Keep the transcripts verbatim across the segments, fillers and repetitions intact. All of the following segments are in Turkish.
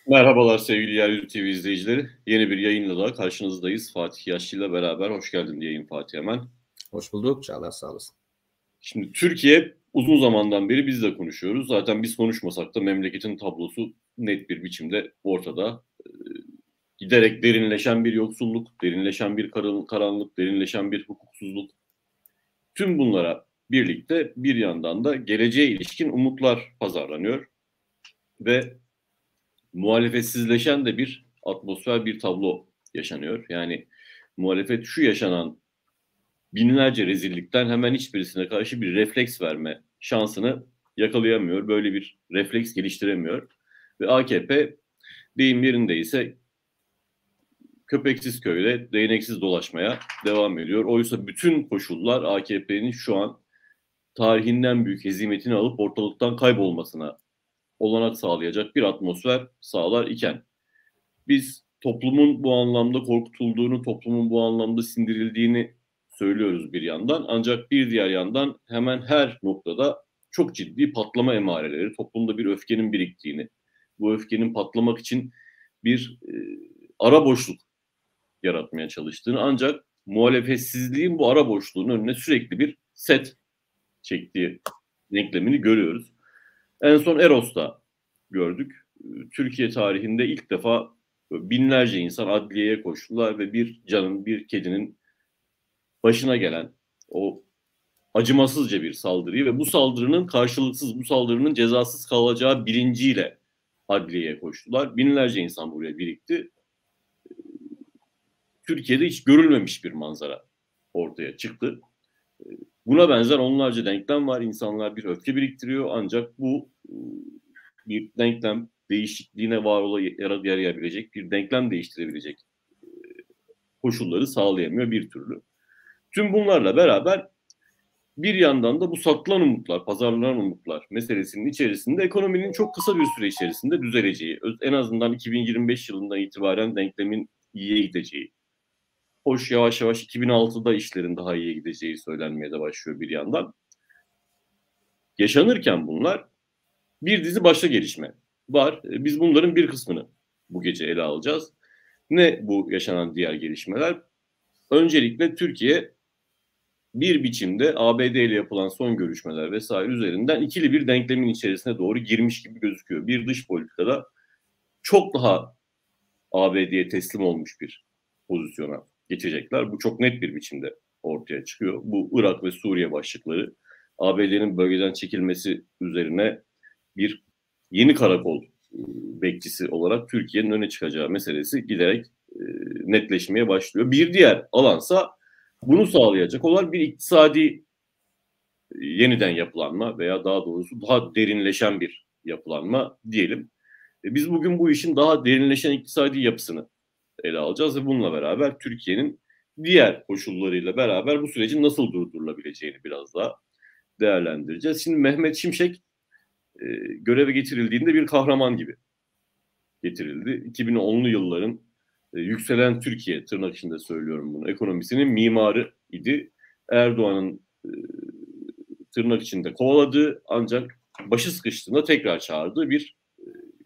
Merhabalar sevgili Yeryüzü T V izleyicileri. Yeni bir yayınla daha karşınızdayız. Fatih Yaşlı ile beraber. Hoş geldin diyeyim Fatih hemen. Hoş bulduk Çağlar, sağ olasın. Şimdi Türkiye uzun zamandan beri biz de konuşuyoruz. Zaten biz konuşmasak da memleketin tablosu net bir biçimde ortada. Ee, giderek derinleşen bir yoksulluk, derinleşen bir karanlık, derinleşen bir hukuksuzluk. Tüm bunlara birlikte bir yandan da geleceğe ilişkin umutlar pazarlanıyor. Ve muhalefetsizleşen de bir atmosfer, bir tablo yaşanıyor. Yani muhalefet şu yaşanan binlerce rezillikten hemen hiçbirisine karşı bir refleks verme şansını yakalayamıyor. Böyle bir refleks geliştiremiyor. Ve A K P deyim yerindeyse köpeksiz köyde değneksiz dolaşmaya devam ediyor. Oysa bütün koşullar A K P'nin şu an tarihinden büyük hezimetini alıp ortalıktan kaybolmasına olanak sağlayacak bir atmosfer sağlar iken biz toplumun bu anlamda korkutulduğunu, toplumun bu anlamda sindirildiğini söylüyoruz bir yandan. Ancak bir diğer yandan hemen her noktada çok ciddi patlama emareleri, toplumda bir öfkenin biriktiğini, bu öfkenin patlamak için bir e, ara boşluk yaratmaya çalıştığını, ancak muhalefetsizliğin bu ara boşluğun önüne sürekli bir set çektiği denklemini görüyoruz. En son Eros'ta gördük. Türkiye tarihinde ilk defa binlerce insan adliyeye koştular ve bir canın, bir kedinin başına gelen o acımasızca bir saldırıyı ve bu saldırının karşılıksız, bu saldırının cezasız kalacağı bilinciyle adliyeye koştular. Binlerce insan buraya birikti. Türkiye'de hiç görülmemiş bir manzara ortaya çıktı. Buna benzer onlarca denklem var. İnsanlar bir öfke biriktiriyor, ancak bu bir denklem değişikliğine var ola yarayabilecek, bir denklem değiştirebilecek koşulları sağlayamıyor bir türlü. Tüm bunlarla beraber bir yandan da bu saklanan umutlar, pazarlanan umutlar meselesinin içerisinde ekonominin çok kısa bir süre içerisinde düzeleceği, en azından iki bin yirmi beş yılından itibaren denklemin iyiye gideceği, hoş yavaş yavaş iki bin altıda işlerin daha iyiye gideceği söylenmeye de başlıyor bir yandan. Yaşanırken bunlar bir dizi başka gelişme var. Biz bunların bir kısmını bu gece ele alacağız. Ne bu yaşanan diğer gelişmeler? Öncelikle Türkiye bir biçimde A B D ile yapılan son görüşmeler vesaire üzerinden ikili bir denklemin içerisine doğru girmiş gibi gözüküyor. Bir dış politikada çok daha A B D'ye teslim olmuş bir pozisyona geçecekler. Bu çok net bir biçimde ortaya çıkıyor. Bu Irak ve Suriye başlıkları A B D'nin bölgeden çekilmesi üzerine bir yeni karakol bekçisi olarak Türkiye'nin öne çıkacağı meselesi giderek e, netleşmeye başlıyor. Bir diğer alansa bunu sağlayacak olan bir iktisadi yeniden yapılanma veya daha doğrusu daha derinleşen bir yapılanma diyelim. E, biz bugün bu işin daha derinleşen iktisadi yapısını ele alacağız ve bununla beraber Türkiye'nin diğer koşullarıyla beraber bu sürecin nasıl durdurulabileceğini biraz daha değerlendireceğiz. Şimdi Mehmet Şimşek e, göreve getirildiğinde bir kahraman gibi getirildi. iki bin onlu yılların e, yükselen Türkiye, tırnak içinde söylüyorum bunu, ekonomisinin mimarı idi. Erdoğan'ın e, tırnak içinde kovaladığı, ancak başı sıkıştığında tekrar çağırdığı bir e,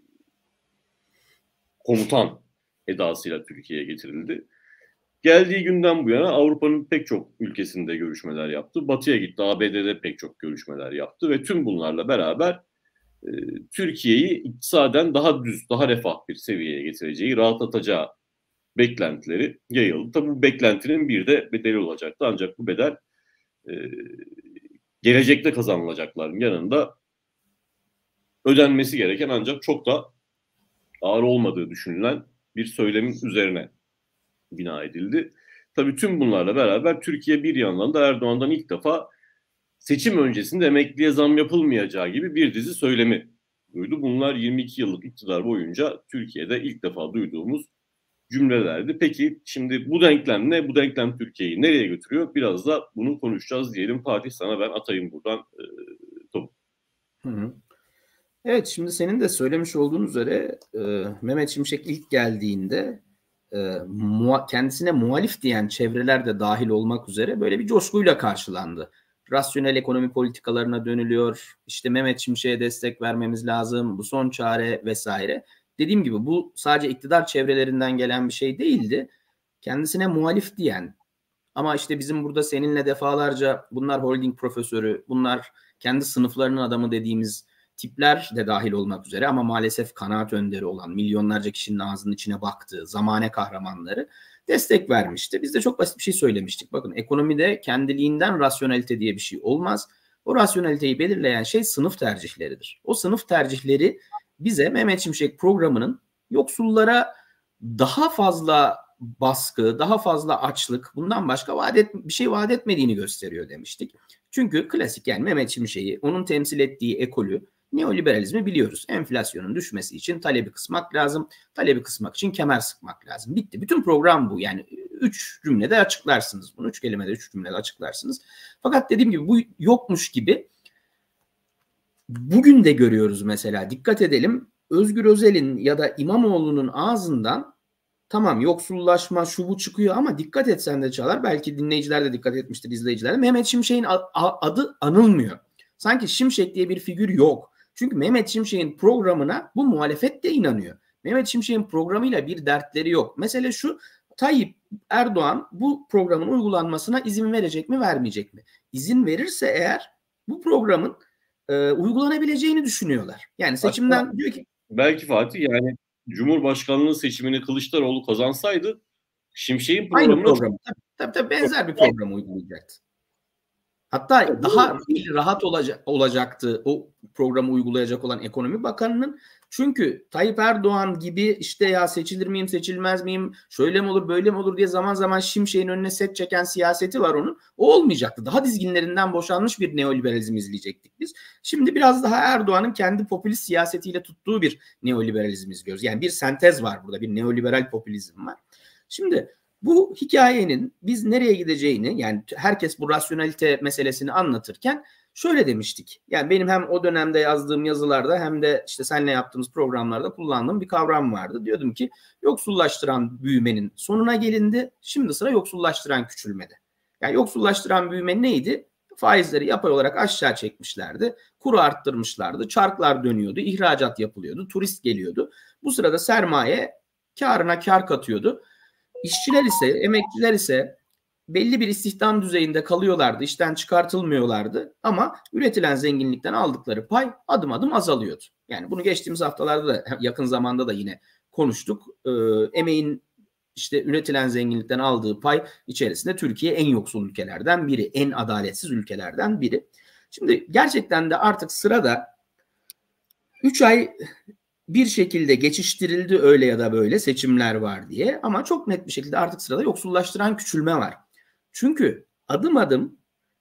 komutan edasıyla Türkiye'ye getirildi. Geldiği günden bu yana Avrupa'nın pek çok ülkesinde görüşmeler yaptı. Batı'ya gitti, A B D'de pek çok görüşmeler yaptı ve tüm bunlarla beraber e, Türkiye'yi iktisaden daha düz, daha refah bir seviyeye getireceği, rahatlatacağı beklentileri yayıldı. Tabii bu beklentinin bir de bedeli olacaktı. Ancak bu bedel e, gelecekte kazanılacakların yanında ödenmesi gereken, ancak çok da ağır olmadığı düşünülen bir söylemin üzerine bina edildi. Tabii tüm bunlarla beraber Türkiye bir yandan da Erdoğan'dan ilk defa seçim öncesinde emekliye zam yapılmayacağı gibi bir dizi söylemi duydu. Bunlar yirmi iki yıllık iktidar boyunca Türkiye'de ilk defa duyduğumuz cümlelerdi. Peki şimdi bu denklem ne? Bu denklem Türkiye'yi nereye götürüyor? Biraz da bunu konuşacağız diyelim. Fatih, sana ben atayım buradan e, topu. Hı hı. Evet, şimdi senin de söylemiş olduğun üzere e, Mehmet Şimşek ilk geldiğinde e, muha- kendisine muhalif diyen çevreler de dahil olmak üzere böyle bir coşkuyla karşılandı. Rasyonel ekonomi politikalarına dönülüyor, işte Mehmet Şimşek'e destek vermemiz lazım, bu son çare vesaire. dediğim gibi bu sadece iktidar çevrelerinden gelen bir şey değildi. Kendisine muhalif diyen ama işte bizim burada seninle defalarca bunlar holding profesörü, bunlar kendi sınıflarının adamı dediğimiz tipler de dahil olmak üzere ama maalesef kanaat önderi olan, milyonlarca kişinin ağzının içine baktığı zamane kahramanları destek vermişti. Biz de çok basit bir şey söylemiştik. Bakın ekonomide kendiliğinden rasyonelite diye bir şey olmaz. O rasyoneliteyi belirleyen şey sınıf tercihleridir. O sınıf tercihleri bize Mehmet Şimşek programının yoksullara daha fazla baskı, daha fazla açlık, bundan başka vaat et, bir şey vaat etmediğini gösteriyor demiştik. Çünkü klasik yani Mehmet Şimşek'i, onun temsil ettiği ekolü, neoliberalizmi biliyoruz. Enflasyonun düşmesi için talebi kısmak lazım. Talebi kısmak için kemer sıkmak lazım. Bitti. Bütün program bu. Yani üç cümlede açıklarsınız bunu. Üç kelimede, üç cümlede açıklarsınız. Fakat dediğim gibi bu yokmuş gibi bugün de görüyoruz mesela. Dikkat edelim. Özgür Özel'in ya da İmamoğlu'nun ağzından tamam yoksullaşma şu bu çıkıyor ama dikkat etsen de Çağlar, belki dinleyiciler de dikkat etmiştir, izleyiciler de, Mehmet Şimşek'in adı anılmıyor. Sanki Şimşek diye bir figür yok. Çünkü Mehmet Şimşek'in programına bu muhalefet de inanıyor. Mehmet Şimşek'in programıyla bir dertleri yok. Mesele şu: Tayyip Erdoğan bu programın uygulanmasına izin verecek mi, vermeyecek mi? İzin verirse eğer bu programın e, uygulanabileceğini düşünüyorlar. Yani seçimden Hatta diyor ki belki Fatih yani Cumhurbaşkanlığı seçimini Kılıçdaroğlu kazansaydı Şimşek'in aynı programına programı, tabii, tabii, tabii benzer bir program uygulayacaktı. Hatta daha rahat olacak, olacaktı o programı uygulayacak olan Ekonomi Bakanı'nın. Çünkü Tayyip Erdoğan gibi işte ya seçilir miyim seçilmez miyim, şöyle mi olur böyle mi olur diye zaman zaman Şimşek'in önüne set çeken siyaseti var onun. O olmayacaktı. Daha dizginlerinden boşanmış bir neoliberalizm izleyecektik biz. Şimdi biraz daha Erdoğan'ın kendi popülist siyasetiyle tuttuğu bir neoliberalizm izliyoruz. Yani bir sentez var burada, bir neoliberal popülizm var. Şimdi bu hikayenin biz nereye gideceğini, yani herkes bu rasyonelite meselesini anlatırken şöyle demiştik. Yani benim hem o dönemde yazdığım yazılarda hem de işte seninle yaptığımız programlarda kullandığım bir kavram vardı. Diyordum ki yoksullaştıran büyümenin sonuna gelindi. Şimdi sıra yoksullaştıran küçülmede. Yani yoksullaştıran büyüme neydi? Faizleri yapay olarak aşağı çekmişlerdi. Kuru arttırmışlardı. Çarklar dönüyordu. İhracat yapılıyordu. Turist geliyordu. Bu sırada sermaye karına kar katıyordu. İşçiler ise, emekçiler ise belli bir istihdam düzeyinde kalıyorlardı, işten çıkartılmıyorlardı ama üretilen zenginlikten aldıkları pay adım adım azalıyordu. Yani bunu geçtiğimiz haftalarda da, yakın zamanda da yine konuştuk. Ee, emeğin işte üretilen zenginlikten aldığı pay içerisinde Türkiye en yoksul ülkelerden biri, en adaletsiz ülkelerden biri. Şimdi gerçekten de artık sırada üç ay bir şekilde geçiştirildi öyle ya da böyle, seçimler var diye, ama çok net bir şekilde artık sırada yoksullaştıran küçülme var. Çünkü adım adım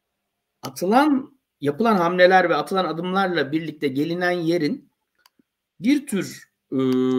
atılan, yapılan hamleler ve atılan adımlarla birlikte gelinen yerin bir tür e,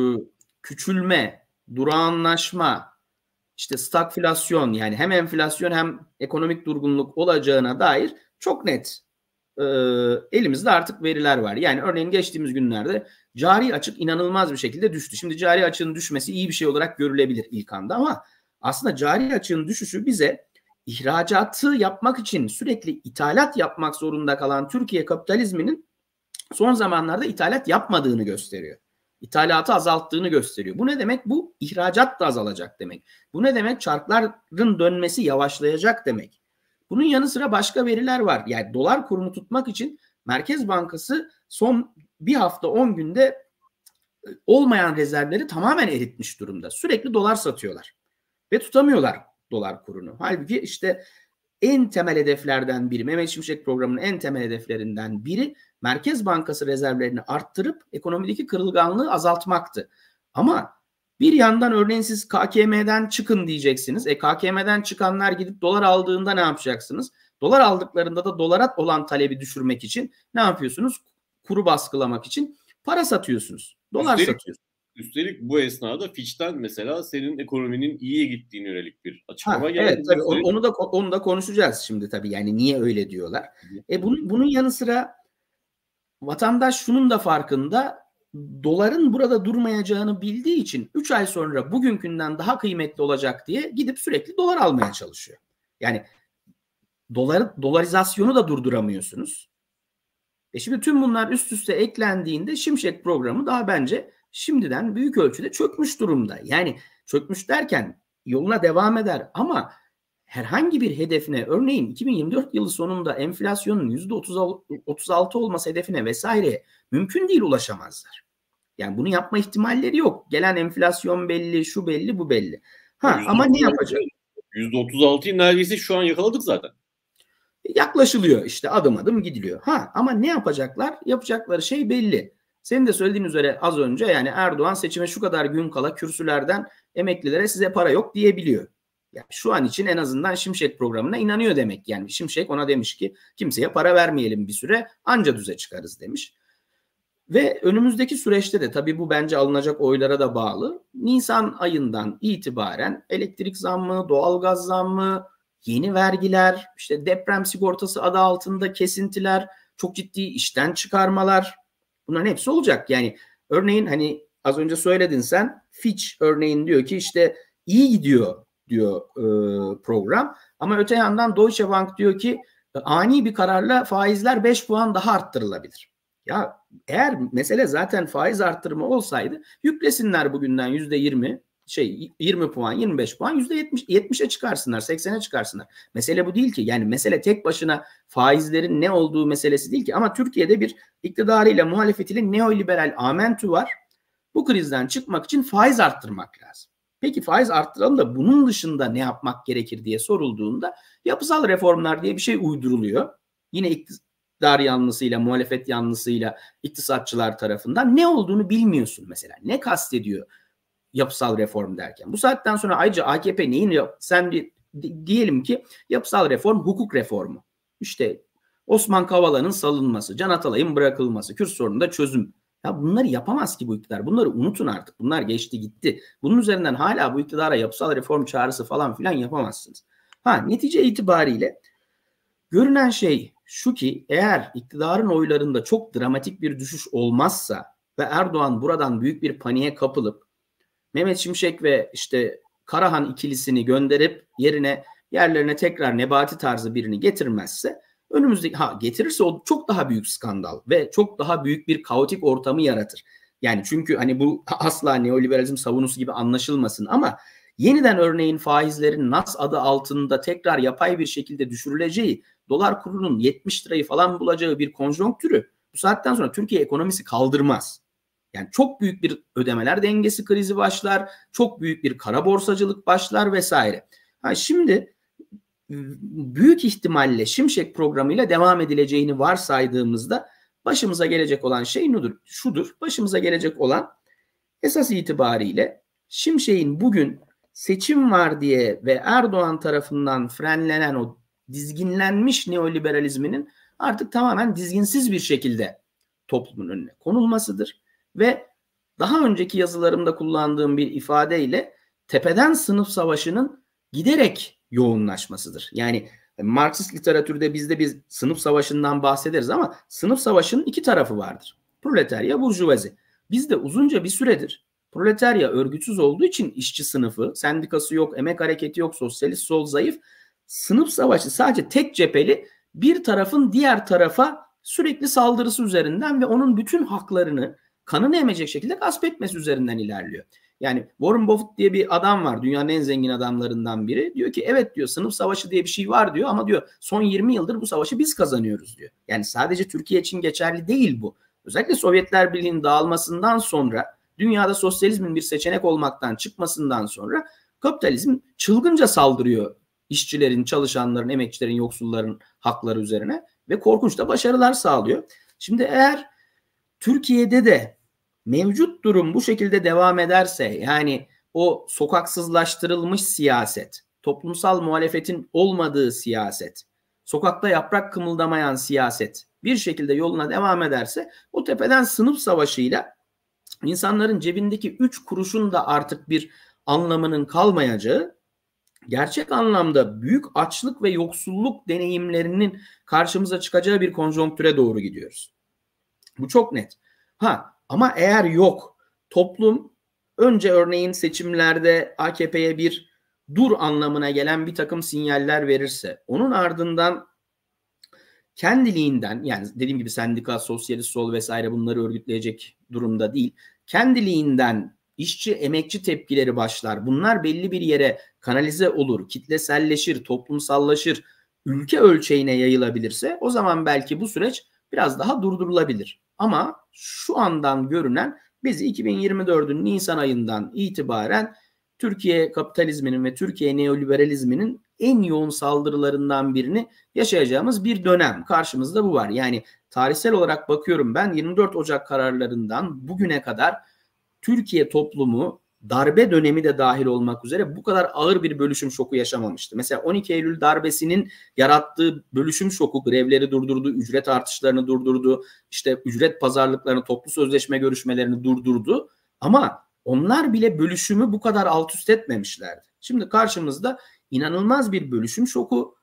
küçülme, durağanlaşma, işte stagflasyon, yani hem enflasyon hem ekonomik durgunluk olacağına dair çok net e, elimizde artık veriler var. Yani örneğin geçtiğimiz günlerde cari açık inanılmaz bir şekilde düştü. Şimdi cari açığın düşmesi iyi bir şey olarak görülebilir ilk anda ama aslında cari açığın düşüşü bize ihracatı yapmak için sürekli ithalat yapmak zorunda kalan Türkiye kapitalizminin son zamanlarda ithalat yapmadığını gösteriyor. İthalatı azalttığını gösteriyor. Bu ne demek? Bu ihracat da azalacak demek. Bu ne demek? Çarkların dönmesi yavaşlayacak demek. Bunun yanı sıra başka veriler var. Yani dolar kurunu tutmak için Merkez Bankası son bir hafta on günde olmayan rezervleri tamamen eritmiş durumda. Sürekli dolar satıyorlar ve tutamıyorlar dolar kurunu. Halbuki işte en temel hedeflerden biri, Mehmet Şimşek programının en temel hedeflerinden biri Merkez Bankası rezervlerini arttırıp ekonomideki kırılganlığı azaltmaktı. Ama bir yandan örneğin siz K K M'den çıkın diyeceksiniz. E K K M'den çıkanlar gidip dolar aldığında ne yapacaksınız? Dolar aldıklarında da dolara olan talebi düşürmek için ne yapıyorsunuz? Kuru baskılamak için para satıyorsunuz. Dolar üstelik, satıyorsunuz. Üstelik bu esnada Fitch'ten mesela senin ekonominin iyiye gittiğine yönelik bir açıklama ha, geldi. Evet tabii onu, onu da onu da konuşacağız şimdi tabii. Yani niye öyle diyorlar? E bunun, bunun yanı sıra vatandaş şunun da farkında, doların burada durmayacağını bildiği için üç ay sonra bugünkünden daha kıymetli olacak diye gidip sürekli dolar almaya çalışıyor. Yani dolar, dolarizasyonu da durduramıyorsunuz. E şimdi tüm bunlar üst üste eklendiğinde Şimşek programı daha bence şimdiden büyük ölçüde çökmüş durumda. Yani çökmüş derken yoluna devam eder ama herhangi bir hedefine, örneğin iki bin yirmi dört yılı sonunda enflasyonun yüzde otuz altı olması hedefine vesaire mümkün değil ulaşamazlar. Yani bunu yapma ihtimalleri yok. Gelen enflasyon belli, şu belli, bu belli. Ha ama ne yapacak? yüzde otuz altıyı neredeyse şu an yakaladık zaten. Yaklaşılıyor işte, adım adım gidiliyor. Ha ama ne yapacaklar? Yapacakları şey belli. Senin de söylediğin üzere az önce, yani Erdoğan seçime şu kadar gün kala kürsülerden emeklilere size para yok diyebiliyor. Yani şu an için en azından Şimşek programına inanıyor demek. Yani Şimşek ona demiş ki kimseye para vermeyelim bir süre, anca düze çıkarız demiş. Ve önümüzdeki süreçte de tabii bu bence alınacak oylara da bağlı. Nisan ayından itibaren elektrik zammı, doğalgaz zammı, yeni vergiler, işte deprem sigortası adı altında kesintiler, çok ciddi işten çıkarmalar, bunların hepsi olacak. Yani örneğin hani az önce söyledin sen, Fitch örneğin diyor ki işte iyi gidiyor diyor e, program, ama öte yandan Deutsche Bank diyor ki ani bir kararla faizler beş puan daha arttırılabilir. Ya eğer mesele zaten faiz arttırma olsaydı yüklesinler bugünden yüzde yirmi, şey yirmi puan, yirmi beş puan, yüzde yetmiş, yetmişe çıkarsınlar, seksene çıkarsınlar. Mesele bu değil ki. Yani mesele tek başına faizlerin ne olduğu meselesi değil ki. Ama Türkiye'de bir iktidarıyla muhalefetiyle neoliberal amentü var. Bu krizden çıkmak için faiz arttırmak lazım. Peki faiz arttıralım da bunun dışında ne yapmak gerekir diye sorulduğunda yapısal reformlar diye bir şey uyduruluyor. Yine iktidar yanlısıyla, muhalefet yanlısıyla iktisatçılar tarafından. Ne olduğunu bilmiyorsun mesela. Ne kastediyor yapısal reform derken? Bu saatten sonra ayrıca A K P neyin yap? Sen di, di, diyelim ki yapısal reform hukuk reformu. İşte Osman Kavala'nın salınması, Can Atalay'ın bırakılması, Kürt sorununda çözüm. Ya bunları yapamaz ki bu iktidar. Bunları unutun artık. Bunlar geçti gitti. Bunun üzerinden hala bu iktidara yapısal reform çağrısı falan filan yapamazsınız. Ha, netice itibariyle görünen şey şu ki, eğer iktidarın oylarında çok dramatik bir düşüş olmazsa ve Erdoğan buradan büyük bir paniğe kapılıp Mehmet Şimşek ve işte Karahan ikilisini gönderip yerine yerlerine tekrar Nebati tarzı birini getirmezse, önümüzdeki ha getirirse o çok daha büyük skandal ve çok daha büyük bir kaotik ortamı yaratır. Yani çünkü hani bu asla neoliberalizm savunusu gibi anlaşılmasın ama yeniden örneğin faizlerin Nas adı altında tekrar yapay bir şekilde düşürüleceği, dolar kurunun yetmiş lirayı falan bulacağı bir konjonktürü bu saatten sonra Türkiye ekonomisi kaldırmaz. Yani çok büyük bir ödemeler dengesi krizi başlar, çok büyük bir kara borsacılık başlar vesaire. Ha şimdi büyük ihtimalle Şimşek programıyla devam edileceğini varsaydığımızda başımıza gelecek olan şey nedir? Şudur, başımıza gelecek olan esas itibariyle Şimşek'in bugün seçim var diye ve Erdoğan tarafından frenlenen o dizginlenmiş neoliberalizminin artık tamamen dizginsiz bir şekilde toplumun önüne konulmasıdır. Ve daha önceki yazılarımda kullandığım bir ifadeyle tepeden sınıf savaşının giderek yoğunlaşmasıdır. Yani Marksist literatürde bizde bir sınıf savaşından bahsederiz ama sınıf savaşının iki tarafı vardır. Proletarya, burjuvazi. Bizde uzunca bir süredir proletarya örgütsüz olduğu için işçi sınıfı, sendikası yok, emek hareketi yok, sosyalist sol zayıf. Sınıf savaşı sadece tek cepheli, bir tarafın diğer tarafa sürekli saldırısı üzerinden ve onun bütün haklarını kanını emecek şekilde gasp etmesi üzerinden ilerliyor. Yani Warren Buffett diye bir adam var, dünyanın en zengin adamlarından biri. Diyor ki evet diyor, sınıf savaşı diye bir şey var diyor ama diyor son yirmi yıldır bu savaşı biz kazanıyoruz diyor. Yani sadece Türkiye için geçerli değil bu. Özellikle Sovyetler Birliği'nin dağılmasından sonra, dünyada sosyalizmin bir seçenek olmaktan çıkmasından sonra kapitalizm çılgınca saldırıyor işçilerin, çalışanların, emekçilerin, yoksulların hakları üzerine ve korkunç da başarılar sağlıyor. Şimdi eğer Türkiye'de de mevcut durum bu şekilde devam ederse, yani o sokaksızlaştırılmış siyaset, toplumsal muhalefetin olmadığı siyaset, sokakta yaprak kımıldamayan siyaset bir şekilde yoluna devam ederse, o tepeden sınıf savaşıyla insanların cebindeki üç kuruşun da artık bir anlamının kalmayacağı, gerçek anlamda büyük açlık ve yoksulluk deneyimlerinin karşımıza çıkacağı bir konjonktüre doğru gidiyoruz. Bu çok net. Ha ama eğer yok, toplum önce örneğin seçimlerde A K P'ye bir dur anlamına gelen bir takım sinyaller verirse, onun ardından kendiliğinden, yani dediğim gibi sendika, sosyalist sol vesaire bunları örgütleyecek durumda değil, kendiliğinden işçi, emekçi tepkileri başlar. Bunlar belli bir yere kanalize olur, kitleselleşir, toplumsallaşır, ülke ölçeğine yayılabilirse o zaman belki bu süreç biraz daha durdurulabilir. Ama şu andan görünen bizi iki bin yirmi dördün Nisan ayından itibaren Türkiye kapitalizminin ve Türkiye neoliberalizminin en yoğun saldırılarından birini yaşayacağımız bir dönem. Karşımızda bu var. Yani tarihsel olarak bakıyorum ben yirmi dört Ocak kararlarından bugüne kadar Türkiye toplumu darbe dönemi de dahil olmak üzere bu kadar ağır bir bölüşüm şoku yaşamamıştı. Mesela on iki Eylül darbesinin yarattığı bölüşüm şoku grevleri durdurdu, ücret artışlarını durdurdu, işte ücret pazarlıklarını, toplu sözleşme görüşmelerini durdurdu. Ama onlar bile bölüşümü bu kadar alt üst etmemişlerdi. Şimdi karşımızda inanılmaz bir bölüşüm şoku.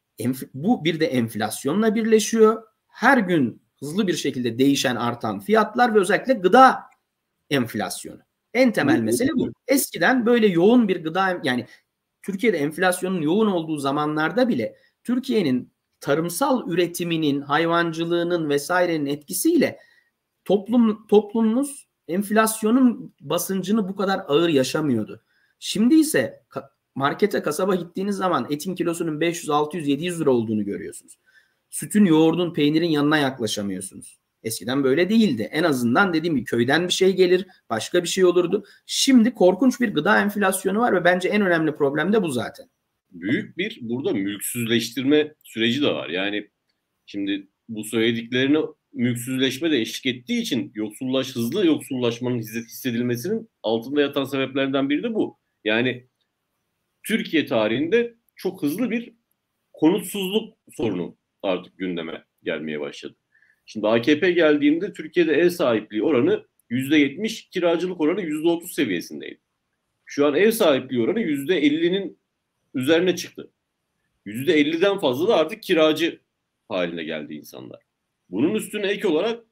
Bu bir de enflasyonla birleşiyor. Her gün hızlı bir şekilde değişen, artan fiyatlar ve özellikle gıda enflasyonu. En temel mesele bu. Eskiden böyle yoğun bir gıda, yani Türkiye'de enflasyonun yoğun olduğu zamanlarda bile Türkiye'nin tarımsal üretiminin, hayvancılığının vesairenin etkisiyle toplum toplumumuz enflasyonun basıncını bu kadar ağır yaşamıyordu. Şimdi ise markete, kasaba gittiğiniz zaman etin kilosunun beş yüz, altı yüz, yedi yüz lira olduğunu görüyorsunuz. Sütün, yoğurdun, peynirin yanına yaklaşamıyorsunuz. Eskiden böyle değildi. En azından dediğim gibi köyden bir şey gelir, başka bir şey olurdu. Şimdi korkunç bir gıda enflasyonu var ve bence en önemli problem de bu zaten. Büyük bir burada mülksüzleştirme süreci de var. Yani şimdi bu söylediklerini mülksüzleşme de eşlik ettiği için yoksullaş, hızlı yoksullaşmanın hissedilmesinin altında yatan sebeplerinden biri de bu. Yani Türkiye tarihinde çok hızlı bir konutsuzluk sorunu artık gündeme gelmeye başladı. Şimdi A K P geldiğinde Türkiye'de ev sahipliği oranı yüzde yetmiş, kiracılık oranı yüzde otuz seviyesindeydi. Şu an ev sahipliği oranı yüzde ellinin üzerine çıktı. yüzde elliden fazla da artık kiracı haline geldi insanlar. Bunun üstüne ek olarak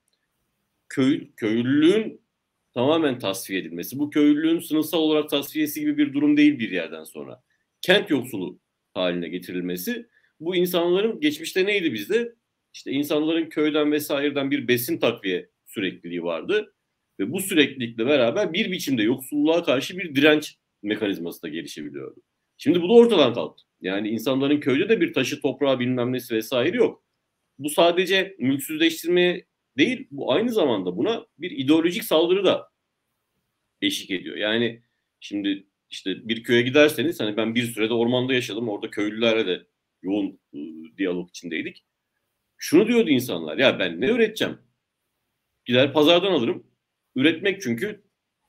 köy, köylülüğün tamamen tasfiye edilmesi. Bu köylülüğün sınıfsal olarak tasfiyesi gibi bir durum değil bir yerden sonra. Kent yoksulu haline getirilmesi. Bu insanların geçmişte neydi bizde? İşte insanların köyden vesaireden bir besin takviye sürekliliği vardı. Ve bu süreklilikle beraber bir biçimde yoksulluğa karşı bir direnç mekanizması da gelişebiliyordu. Şimdi bu da ortadan kalktı. Yani insanların köyde de bir taşı, toprağı bilmem nesi vesaire yok. Bu sadece mülksüzleştirmeye değil, bu aynı zamanda buna bir ideolojik saldırı da eşlik ediyor. Yani şimdi işte bir köye giderseniz, hani ben bir sürede ormanda yaşadım, orada köylülerle de yoğun e, diyalog içindeydik. Şunu diyordu insanlar, ya ben ne üreteceğim? Gider pazardan alırım. Üretmek çünkü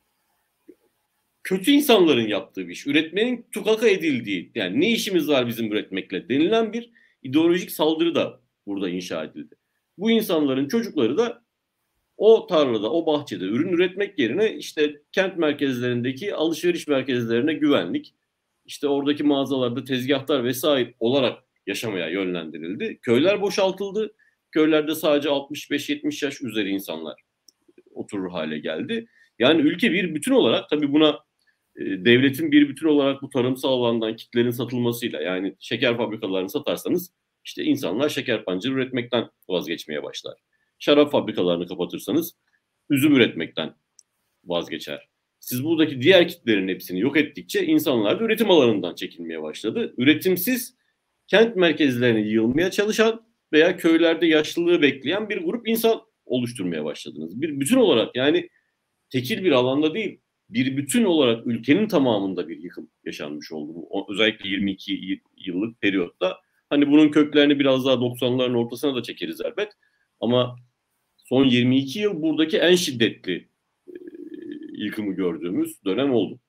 kötü insanların yaptığı bir iş. Üretmenin tukaka edildiği, yani ne işimiz var bizim üretmekle denilen bir ideolojik saldırı da burada inşa edildi. Bu insanların çocukları da o tarlada, o bahçede ürün üretmek yerine işte kent merkezlerindeki alışveriş merkezlerine güvenlik, işte oradaki mağazalarda tezgahtar vesaire olarak yaşamaya yönlendirildi. Köyler boşaltıldı. Köylerde sadece altmış beş yetmiş yaş üzeri insanlar oturur hale geldi. Yani ülke bir bütün olarak, tabii buna e, devletin bir bütün olarak bu tarımsal alandan kitlerin satılmasıyla, yani şeker fabrikalarını satarsanız işte insanlar şeker pancarı üretmekten vazgeçmeye başlar. Şarap fabrikalarını kapatırsanız üzüm üretmekten vazgeçer. Siz buradaki diğer kitlerin hepsini yok ettikçe insanlar da üretim alanından çekilmeye başladı. Üretimsiz kent merkezlerine yığılmaya çalışan veya köylerde yaşlılığı bekleyen bir grup insan oluşturmaya başladınız. Bir bütün olarak, yani tekil bir alanda değil, bir bütün olarak ülkenin tamamında bir yıkım yaşanmış oldu. Bu, özellikle yirmi iki yıllık periyotta. Hani bunun köklerini biraz daha doksanların ortasına da çekeriz elbet. Ama son yirmi iki yıl buradaki en şiddetli e, yıkımı gördüğümüz dönem oldu.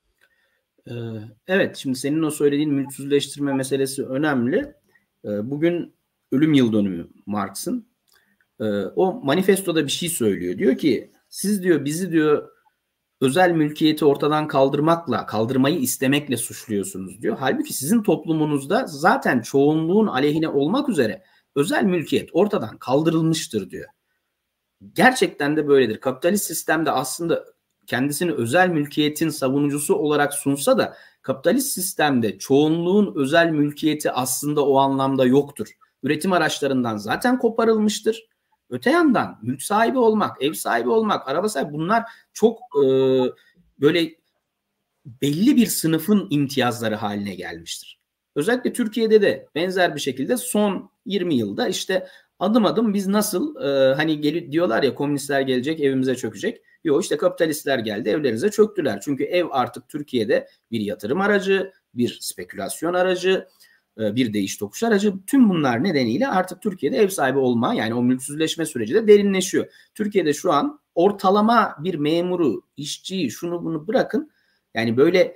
Evet, şimdi senin o söylediğin mülksüzleştirme meselesi önemli. Bugün ölüm yıl dönümü Marx'ın. O manifestoda bir şey söylüyor. Diyor ki siz diyor bizi diyor özel mülkiyeti ortadan kaldırmakla, kaldırmayı istemekle suçluyorsunuz diyor. Halbuki sizin toplumunuzda zaten çoğunluğun aleyhine olmak üzere özel mülkiyet ortadan kaldırılmıştır diyor. Gerçekten de böyledir. Kapitalist sistemde aslında kendisini özel mülkiyetin savunucusu olarak sunsa da kapitalist sistemde çoğunluğun özel mülkiyeti aslında o anlamda yoktur. Üretim araçlarından zaten koparılmıştır. Öte yandan mülk sahibi olmak, ev sahibi olmak, araba sahibi, bunlar çok e, böyle belli bir sınıfın imtiyazları haline gelmiştir. Özellikle Türkiye'de de benzer bir şekilde son yirmi yılda işte adım adım biz nasıl e, hani gel, diyorlar ya komünistler gelecek evimize çökecek. Yok, işte kapitalistler geldi evlerinize çöktüler. Çünkü ev artık Türkiye'de bir yatırım aracı, bir spekülasyon aracı, bir değiş tokuş aracı. Tüm bunlar nedeniyle artık Türkiye'de ev sahibi olma, yani o mülksüzleşme süreci de derinleşiyor. Türkiye'de şu an ortalama bir memuru, işçiyi, şunu bunu bırakın. Yani böyle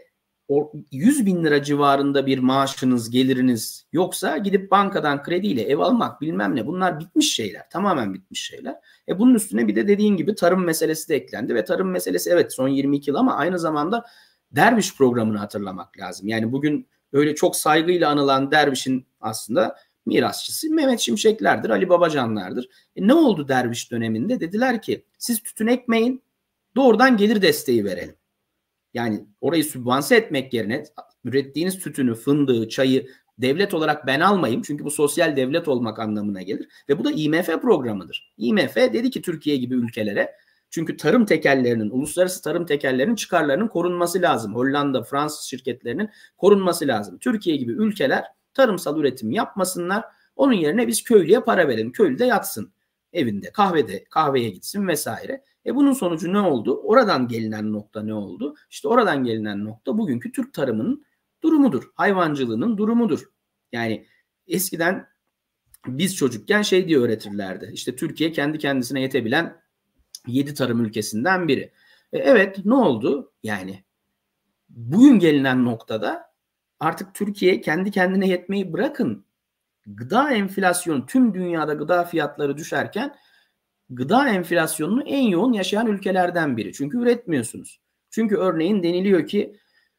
yüz bin lira civarında bir maaşınız, geliriniz yoksa gidip bankadan krediyle ev almak bilmem ne, bunlar bitmiş şeyler. Tamamen bitmiş şeyler. E bunun üstüne bir de dediğin gibi tarım meselesi de eklendi ve tarım meselesi evet son yirmi iki yıl ama aynı zamanda Derviş programını hatırlamak lazım. Yani bugün öyle çok saygıyla anılan Derviş'in aslında mirasçısı Mehmet Şimşeklerdir, Ali Babacanlardır. E ne oldu Derviş döneminde? Dediler ki siz tütün ekmeyin, doğrudan gelir desteği verelim. Yani orayı sübvanse etmek yerine ürettiğiniz tütünü, fındığı, çayı devlet olarak ben almayayım. Çünkü bu sosyal devlet olmak anlamına gelir. Ve bu da I M F programıdır. I M F dedi ki Türkiye gibi ülkelere, çünkü tarım tekellerinin, uluslararası tarım tekellerinin çıkarlarının korunması lazım. Hollanda, Fransız şirketlerinin korunması lazım. Türkiye gibi ülkeler tarımsal üretim yapmasınlar. Onun yerine biz köylüye para verelim. Köylü de yatsın evinde, kahvede, kahveye gitsin vesaire. E bunun sonucu ne oldu? Oradan gelinen nokta ne oldu? İşte oradan gelinen nokta bugünkü Türk tarımının durumudur. Hayvancılığının durumudur. Yani eskiden biz çocukken şey diye öğretirlerdi. İşte Türkiye kendi kendisine yetebilen yedi tarım ülkesinden biri. E evet, ne oldu? Yani bugün gelinen noktada artık Türkiye kendi kendine yetmeyi bırakın. Gıda enflasyonu, tüm dünyada gıda fiyatları düşerken gıda enflasyonunu en yoğun yaşayan ülkelerden biri. Çünkü üretmiyorsunuz. Çünkü örneğin deniliyor ki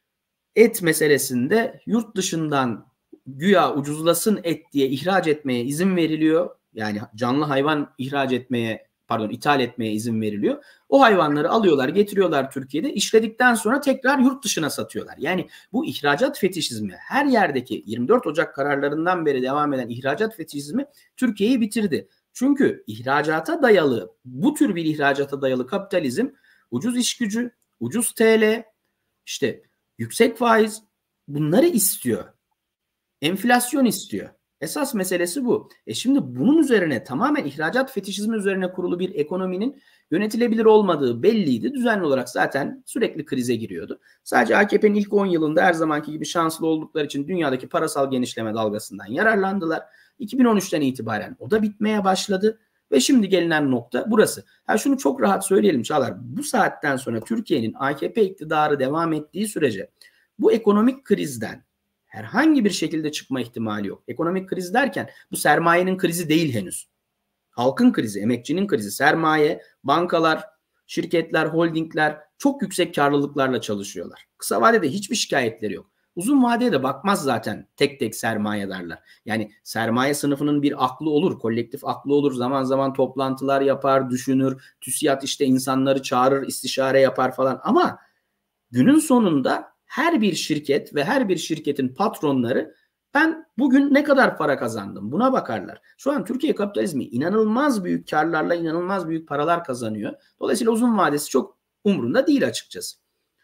et meselesinde yurt dışından güya ucuzlasın et diye ihraç etmeye izin veriliyor. Yani canlı hayvan ihraç etmeye, pardon ithal etmeye izin veriliyor. O hayvanları alıyorlar, getiriyorlar Türkiye'de, işledikten sonra tekrar yurt dışına satıyorlar. Yani bu ihracat fetişizmi, her yerdeki yirmi dört Ocak kararlarından beri devam eden ihracat fetişizmi Türkiye'yi bitirdi. Çünkü ihracata dayalı, bu tür bir ihracata dayalı kapitalizm ucuz iş gücü, ucuz T L, işte yüksek faiz, bunları istiyor. Enflasyon istiyor. Esas meselesi bu. E şimdi bunun üzerine, tamamen ihracat fetişizmi üzerine kurulu bir ekonominin yönetilebilir olmadığı belliydi. Düzenli olarak zaten sürekli krize giriyordu. Sadece A K P'nin ilk on yılında her zamanki gibi şanslı oldukları için dünyadaki parasal genişleme dalgasından yararlandılar. iki bin on üçten itibaren o da bitmeye başladı ve şimdi gelinen nokta burası. Ha şunu çok rahat söyleyelim Çağlar. Bu saatten sonra Türkiye'nin A K P iktidarı devam ettiği sürece bu ekonomik krizden herhangi bir şekilde çıkma ihtimali yok. Ekonomik kriz derken bu sermayenin krizi değil henüz. Halkın krizi, emekçinin krizi, sermaye, bankalar, şirketler, holdingler çok yüksek karlılıklarla çalışıyorlar. Kısa vadede hiçbir şikayetleri yok. Uzun vadeye de bakmaz zaten tek tek sermayedarlar. Yani sermaye sınıfının bir aklı olur, kolektif aklı olur. Zaman zaman toplantılar yapar, düşünür. TÜSİAD işte insanları çağırır, istişare yapar falan. Ama günün sonunda her bir şirket ve her bir şirketin patronları ben bugün ne kadar para kazandım buna bakarlar. Şu an Türkiye kapitalizmi inanılmaz büyük karlarla inanılmaz büyük paralar kazanıyor. Dolayısıyla uzun vadesi çok umrunda değil açıkçası.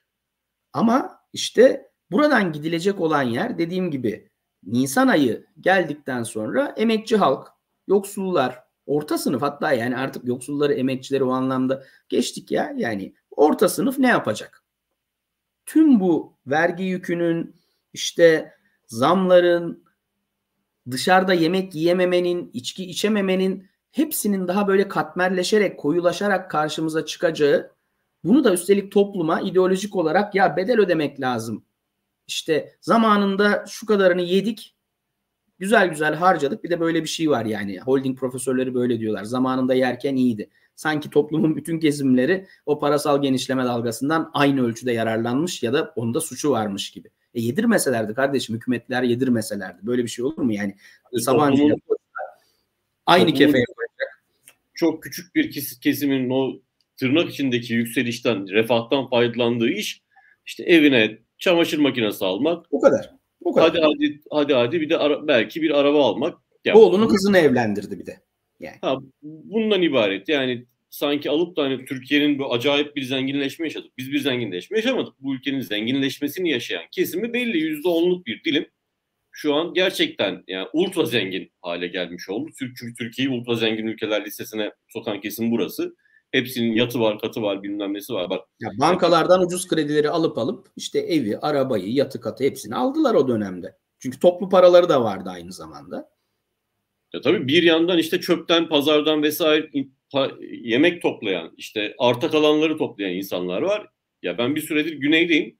Ama işte buradan gidilecek olan yer, dediğim gibi Nisan ayı geldikten sonra emekçi halk, yoksullar, orta sınıf, hatta yani artık yoksulları, emekçileri o anlamda geçtik ya. Yani orta sınıf ne yapacak? Tüm bu vergi yükünün, işte zamların, dışarıda yemek yiyememenin, içki içememenin hepsinin daha böyle katmerleşerek, koyulaşarak karşımıza çıkacağı, bunu da üstelik topluma ideolojik olarak ya bedel ödemek lazım. İşte zamanında şu kadarını yedik, güzel güzel harcadık. Bir de böyle bir şey var yani. Holding profesörleri böyle diyorlar. Zamanında yerken iyiydi. Sanki toplumun bütün kesimleri o parasal genişleme dalgasından aynı ölçüde yararlanmış ya da onda suçu varmış gibi. E yedirmeselerdi kardeşim, hükümetler yedirmeselerdi. Böyle bir şey olur mu yani? Sabancı'ya aynı kefeye koyacak. Çok küçük bir kesimin o tırnak içindeki yükselişten, refahtan faydalandığı iş işte evine çamaşır makinesi almak. Bu kadar. Bu kadar. Hadi hadi hadi hadi bir de ara, belki bir araba almak. Ya, oğlunun kızını evlendirdi bir de. Yani. Ha, bundan ibaret. Yani sanki alıp da hani Türkiye'nin bu acayip bir zenginleşme yaşadık. Biz bir zenginleşme yaşamadık. Bu ülkenin zenginleşmesini yaşayan kesimi belli. Yüzde onluk bir dilim şu an gerçekten yani ultra zengin hale gelmiş oldu. Çünkü Türkiye'yi ultra zengin ülkeler listesine sokan kesim burası. Hepsinin yatı var, katı var, bilmem nesi var. Bak, ya bankalardan ucuz kredileri alıp alıp işte evi, arabayı, yatı katı hepsini aldılar o dönemde. Çünkü toplu paraları da vardı aynı zamanda. Ya tabii bir yandan işte çöpten, pazardan vesaire yemek toplayan, işte arta kalanları toplayan insanlar var. Ya ben bir süredir güneydeyim.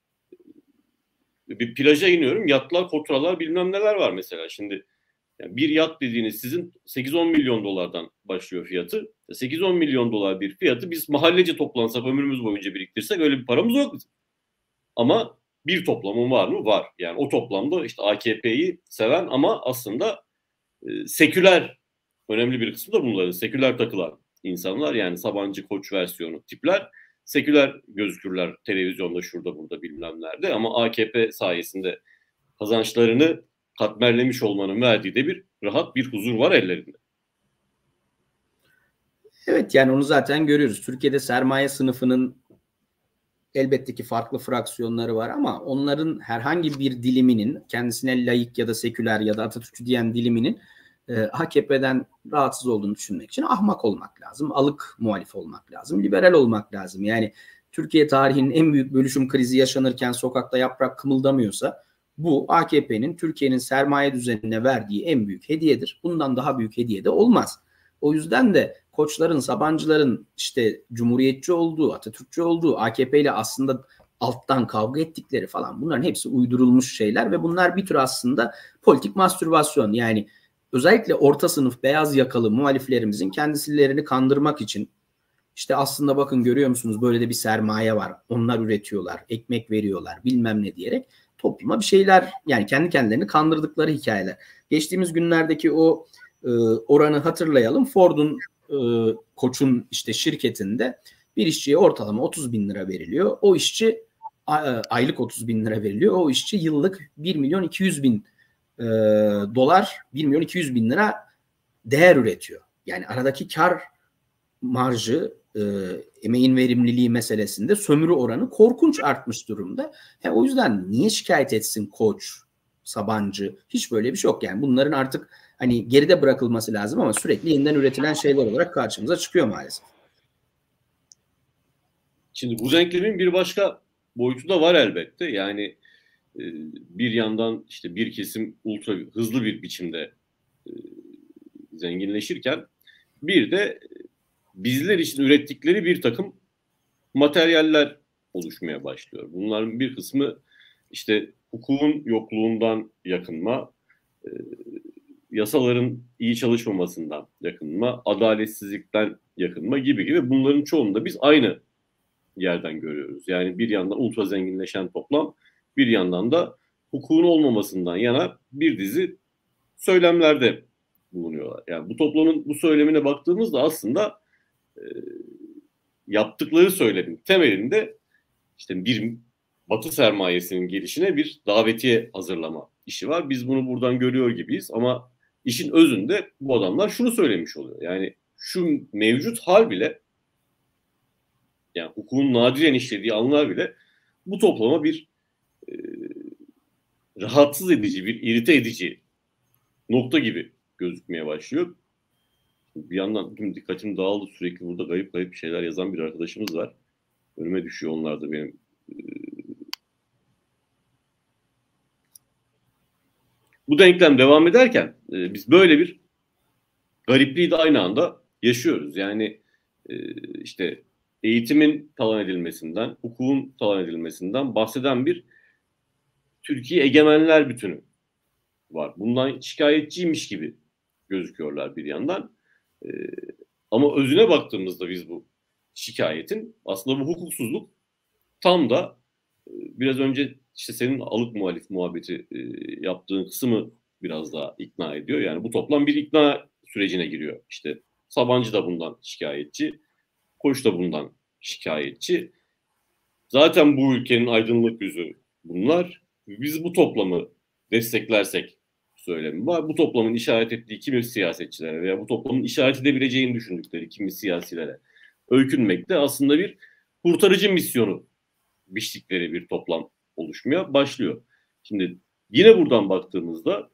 Bir plaja iniyorum. Yatlar, kotralar, bilmem neler var mesela. Şimdi yani bir yat dediğiniz sizin sekiz on milyon dolardan başlıyor fiyatı. sekiz on milyon dolar bir fiyatı biz mahallece toplansak ömrümüz boyunca biriktirsek öyle bir paramız yok bizim. Ama bir toplamın var mı? Var. Yani o toplamda işte A K P'yi seven ama aslında e, seküler önemli bir kısmı da bunların seküler takılan insanlar, yani Sabancı Koç versiyonu tipler seküler gözükürler televizyonda şurada burada bilmem nerede ama A K P sayesinde kazançlarını katmerlemiş olmanın verdiği de bir rahat bir huzur var ellerinde. Evet, yani onu zaten görüyoruz. Türkiye'de sermaye sınıfının elbette ki farklı fraksiyonları var ama onların herhangi bir diliminin kendisine laik ya da seküler ya da Atatürkçü diyen diliminin e, A K P'den rahatsız olduğunu düşünmek için ahmak olmak lazım. Alık muhalif olmak lazım. Liberal olmak lazım. Yani Türkiye tarihinin en büyük bölüşüm krizi yaşanırken sokakta yaprak kımıldamıyorsa bu A K P'nin Türkiye'nin sermaye düzenine verdiği en büyük hediyedir. Bundan daha büyük hediye de olmaz. O yüzden de Koçların, Sabancıların işte Cumhuriyetçi olduğu, Atatürkçü olduğu, A K P ile aslında alttan kavga ettikleri falan bunların hepsi uydurulmuş şeyler ve bunlar bir tür aslında politik mastürbasyon. Yani özellikle orta sınıf beyaz yakalı muhaliflerimizin kendisilerini kandırmak için işte aslında bakın görüyor musunuz böyle de bir sermaye var. Onlar üretiyorlar, ekmek veriyorlar bilmem ne diyerek topluma bir şeyler yani kendi kendilerini kandırdıkları hikayeler. Geçtiğimiz günlerdeki o e, oranı hatırlayalım. Ford'un e, Koç'un işte şirketinde bir işçiye ortalama otuz bin lira veriliyor. O işçi aylık otuz bin lira veriliyor. O işçi yıllık bir milyon iki yüz bin e, dolar, bir milyon iki yüz bin lira değer üretiyor. Yani aradaki kar marjı, e, emeğin verimliliği meselesinde sömürü oranı korkunç artmış durumda. He, o yüzden niye şikayet etsin Koç, Sabancı? Hiç böyle bir şey yok. Yani bunların artık hani geride bırakılması lazım ama sürekli yeniden üretilen şeyler olarak karşımıza çıkıyor maalesef. Şimdi bu denklemin bir başka boyutu da var elbette. Yani e, bir yandan işte bir kesim ultra hızlı bir biçimde e, zenginleşirken bir de bizler için ürettikleri bir takım materyaller oluşmaya başlıyor. Bunların bir kısmı işte hukukun yokluğundan yakınma, e, yasaların iyi çalışmamasından yakınma, adaletsizlikten yakınma gibi gibi bunların çoğunu da biz aynı yerden görüyoruz. Yani bir yandan ultra zenginleşen toplam, bir yandan da hukukun olmamasından yana bir dizi söylemlerde bulunuyorlar. Yani bu toplumun bu söylemine baktığımızda aslında e, yaptıkları söylemin temelinde işte bir Batı sermayesinin gelişine bir davetiye hazırlama işi var. Biz bunu buradan görüyor gibiyiz ama işin özünde bu adamlar şunu söylemiş oluyor. Yani şu mevcut hal bile, yani hukukun nadiren işlediği anlar bile bu toplama bir e, rahatsız edici, bir irite edici nokta gibi gözükmeye başlıyor. Bir yandan tüm dikkatim dağıldı. Sürekli burada kayıp kayıp şeyler yazan bir arkadaşımız var. Önüme düşüyor onlar da benim. Bu denklem devam ederken e, biz böyle bir garipliği de aynı anda yaşıyoruz. Yani e, işte eğitimin talan edilmesinden, hukukun talan edilmesinden bahseden bir Türkiye egemenler bütünü var. Bundan şikayetçiymiş gibi gözüküyorlar bir yandan. E, ama özüne baktığımızda biz bu şikayetin aslında bu hukuksuzluk tam da e, biraz önce işte senin alık muhalif muhabbeti e, yaptığın kısmı biraz daha ikna ediyor. Yani bu toplam bir ikna sürecine giriyor. İşte Sabancı da bundan şikayetçi, Koç da bundan şikayetçi. Zaten bu ülkenin aydınlık yüzü bunlar. Biz bu toplamı desteklersek söylemi var. Bu toplamın işaret ettiği kimi siyasetçilere veya bu toplamın işaret edebileceğini düşündükleri kimi siyasilere öykünmekte aslında bir kurtarıcı misyonu biçtikleri bir toplam oluşmaya başlıyor. Şimdi yine buradan baktığımızda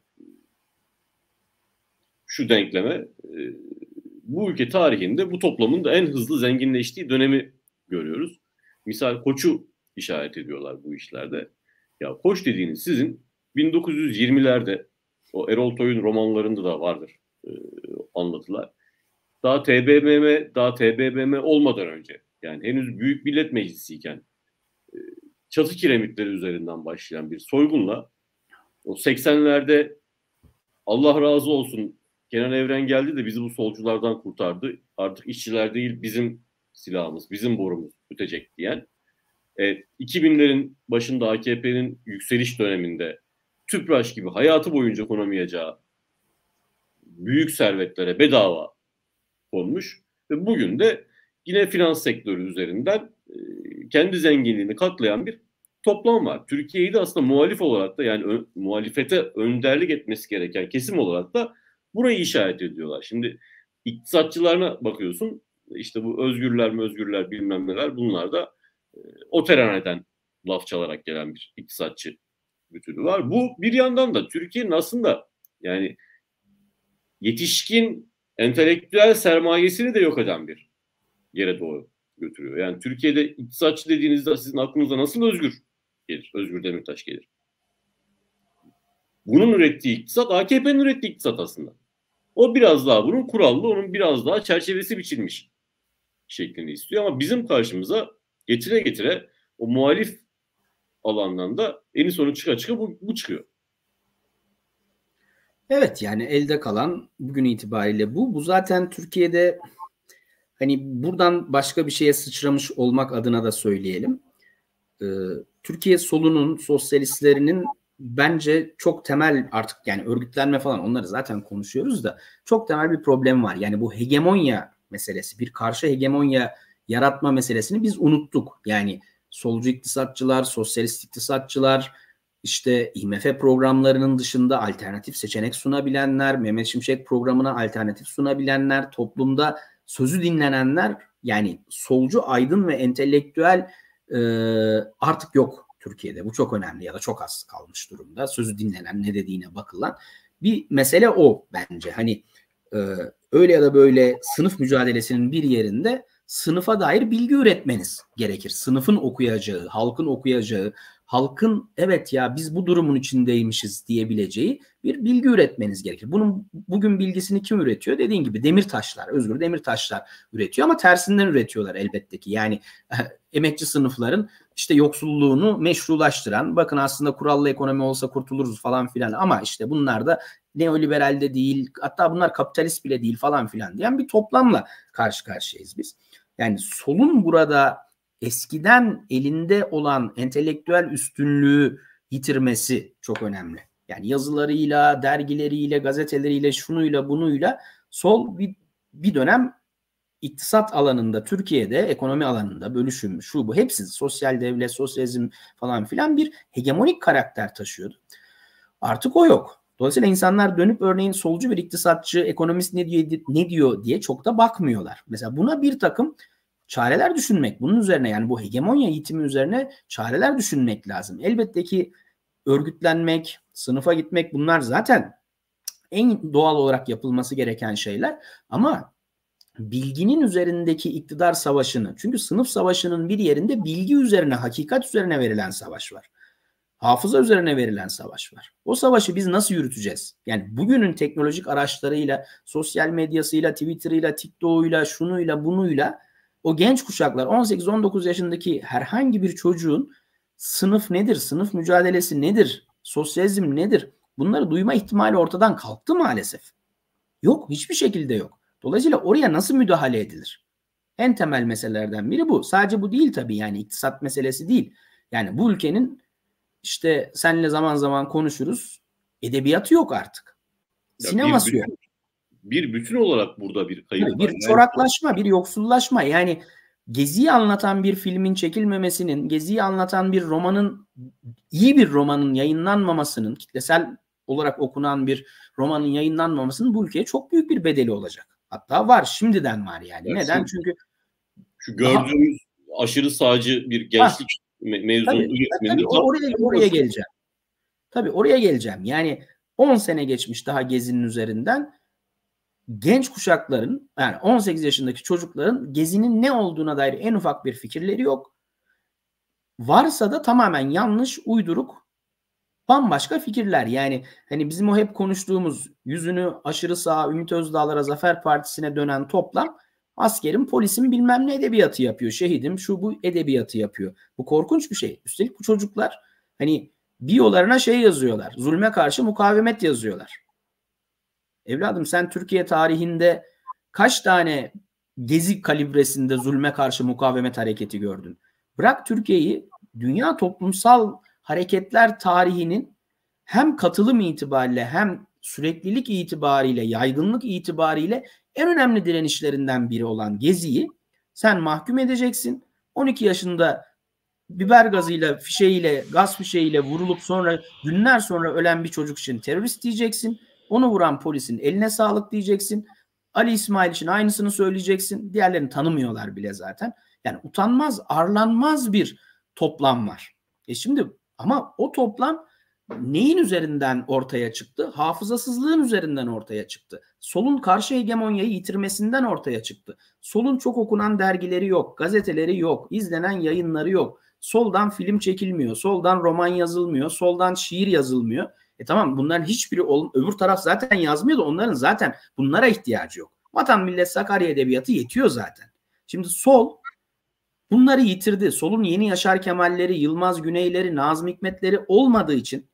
şu denkleme, bu ülke tarihinde bu toplamın da en hızlı zenginleştiği dönemi görüyoruz. Misal Koç'u işaret ediyorlar bu işlerde. Ya Koç dediğiniz sizin bin dokuz yüz yirmilerde o Erol Toy'un romanlarında da vardır e, anlatılar. Daha T B M M, daha T B M M olmadan önce, yani henüz Büyük Millet Meclisi'yken e, çatı kiremitleri üzerinden başlayan bir soygunla o seksenlerde Allah razı olsun Kenan Evren geldi de bizi bu solculardan kurtardı. Artık işçiler değil bizim silahımız, bizim borumuz ötecek diyen. E, iki binlerin başında A K P'nin yükseliş döneminde TÜPRAŞ gibi hayatı boyunca konamayacağı büyük servetlere bedava konmuş. Ve bugün de yine finans sektörü üzerinden e, kendi zenginliğini katlayan bir toplam var. Türkiye'yi de aslında muhalif olarak da, yani ö, muhalefete önderlik etmesi gereken kesim olarak da burayı işaret ediyorlar. Şimdi iktisatçılarına bakıyorsun, işte bu özgürler mi özgürler bilmem neler, bunlar da e, o teraneden laf çalarak gelen bir iktisatçı bütünü var. Bu bir yandan da Türkiye'nin aslında yani yetişkin entelektüel sermayesini de yok eden bir yere doğru götürüyor. Yani Türkiye'de iktisatçı dediğinizde sizin aklınıza nasıl Özgür gelir? Özgür Demirtaş gelir. Bunun ürettiği iktisat A K P'nin ürettiği iktisat aslında. O biraz daha bunun kurallı, onun biraz daha çerçevesi biçilmiş şeklini istiyor. Ama bizim karşımıza getire getire o muhalif alandan da en sonu çıka çıka bu, bu çıkıyor. Evet, yani elde kalan bugün itibariyle bu. Bu zaten Türkiye'de hani buradan başka bir şeye sıçramış olmak adına da söyleyelim. Ee, Türkiye solunun, sosyalistlerinin bence çok temel artık yani örgütlenme falan onları zaten konuşuyoruz da çok temel bir problem var. Yani bu hegemonya meselesi, bir karşı hegemonya yaratma meselesini biz unuttuk. Yani solcu iktisatçılar, sosyalist iktisatçılar, işte I M F programlarının dışında alternatif seçenek sunabilenler, Mehmet Şimşek programına alternatif sunabilenler, toplumda sözü dinlenenler, yani solcu, aydın ve entelektüel e, artık yok Türkiye'de. Bu çok önemli ya da çok az kalmış durumda. Sözü dinlenen, ne dediğine bakılan bir mesele o bence. Hani e, öyle ya da böyle sınıf mücadelesinin bir yerinde sınıfa dair bilgi üretmeniz gerekir. Sınıfın okuyacağı, halkın okuyacağı, halkın evet ya biz bu durumun içindeymişiz diyebileceği bir bilgi üretmeniz gerekir. Bunun bugün bilgisini kim üretiyor? Dediğin gibi Demirtaşlar, Özgür Demirtaşlar üretiyor ama tersinden üretiyorlar elbette ki. Yani emekçi sınıfların işte yoksulluğunu meşrulaştıran, bakın aslında kurallı ekonomi olsa kurtuluruz falan filan ama işte bunlar da neoliberal de değil, hatta bunlar kapitalist bile değil falan filan diyen bir toplamla karşı karşıyayız biz. Yani solun burada eskiden elinde olan entelektüel üstünlüğü yitirmesi çok önemli. Yani yazılarıyla, dergileriyle, gazeteleriyle, şunuyla, bunuyla sol bir, bir dönem iktisat alanında, Türkiye'de ekonomi alanında bölüşüm, şu bu hepsi sosyal devlet, sosyalizm falan filan bir hegemonik karakter taşıyordu. Artık o yok. Dolayısıyla insanlar dönüp örneğin solcu bir iktisatçı, ekonomist ne diyor, ne diyor diye çok da bakmıyorlar. Mesela buna bir takım çareler düşünmek, bunun üzerine yani bu hegemonya yitimi üzerine çareler düşünmek lazım. Elbette ki örgütlenmek, sınıfa gitmek bunlar zaten en doğal olarak yapılması gereken şeyler ama bilginin üzerindeki iktidar savaşını, çünkü sınıf savaşının bir yerinde bilgi üzerine, hakikat üzerine verilen savaş var. Hafıza üzerine verilen savaş var. O savaşı biz nasıl yürüteceğiz? Yani bugünün teknolojik araçlarıyla, sosyal medyasıyla, Twitter'ıyla, TikTok'uyla, şunuyla, bunuyla o genç kuşaklar on sekiz on dokuz yaşındaki herhangi bir çocuğun sınıf nedir, sınıf mücadelesi nedir, sosyalizm nedir? Bunları duyma ihtimali ortadan kalktı maalesef. Yok, hiçbir şekilde yok. Dolayısıyla oraya nasıl müdahale edilir? En temel meselelerden biri bu. Sadece bu değil tabii, yani iktisat meselesi değil. Yani bu ülkenin işte seninle zaman zaman konuşuruz, edebiyatı yok artık. Ya sineması bir bütün, yok. Bir bütün olarak burada bir kayıp Yani var. bir Yani çoraklaşma, bir yoksullaşma. Yani Gezi'yi anlatan bir filmin çekilmemesinin, Gezi'yi anlatan bir romanın, iyi bir romanın yayınlanmamasının, kitlesel olarak okunan bir romanın yayınlanmamasının bu ülkeye çok büyük bir bedeli olacak. Hatta var, şimdiden var yani. yani Neden? Şu, Çünkü şu gördüğümüz daha, aşırı sağcı bir gençlik ha, me mezunu üretiminde oraya, oraya geleceğim. Tabii oraya geleceğim. Yani on sene geçmiş daha Gezi'nin üzerinden. Genç kuşakların, yani on sekiz yaşındaki çocukların Gezi'nin ne olduğuna dair en ufak bir fikirleri yok. Varsa da tamamen yanlış, uyduruk, bambaşka fikirler. Yani hani bizim o hep konuştuğumuz yüzünü aşırı sağ Ümit Özdağlar'a, Zafer Partisi'ne dönen toplam askerin, polisin bilmem ne edebiyatı yapıyor. Şehidim şu bu edebiyatı yapıyor. Bu korkunç bir şey. Üstelik bu çocuklar hani biyolarına şey yazıyorlar. Zulme karşı mukavemet yazıyorlar. Evladım sen Türkiye tarihinde kaç tane Gezi kalibresinde zulme karşı mukavemet hareketi gördün? Bırak Türkiye'yi, dünya toplumsal hareketler tarihinin hem katılım itibariyle hem süreklilik itibariyle, yaygınlık itibariyle en önemli direnişlerinden biri olan Gezi'yi sen mahkum edeceksin. on iki yaşında biber gazıyla, fişeğiyle, gaz fişeğiyle vurulup sonra günler sonra ölen bir çocuk için terörist diyeceksin. Onu vuran polisin eline sağlık diyeceksin. Ali İsmail için aynısını söyleyeceksin. Diğerlerini tanımıyorlar bile zaten. Yani utanmaz, arlanmaz bir toplam var. E şimdi ama o toplam neyin üzerinden ortaya çıktı? Hafızasızlığın üzerinden ortaya çıktı. Solun karşı hegemonyayı yitirmesinden ortaya çıktı. Solun çok okunan dergileri yok, gazeteleri yok, izlenen yayınları yok. Soldan film çekilmiyor, soldan roman yazılmıyor, soldan şiir yazılmıyor. E tamam, bunların hiçbiri, öbür taraf zaten yazmıyor da onların zaten bunlara ihtiyacı yok. Vatan Millet Sakarya Edebiyatı yetiyor zaten. Şimdi sol bunları yitirdi. Solun yeni Yaşar Kemalleri, Yılmaz Güneyleri, Nazım Hikmetleri olmadığı için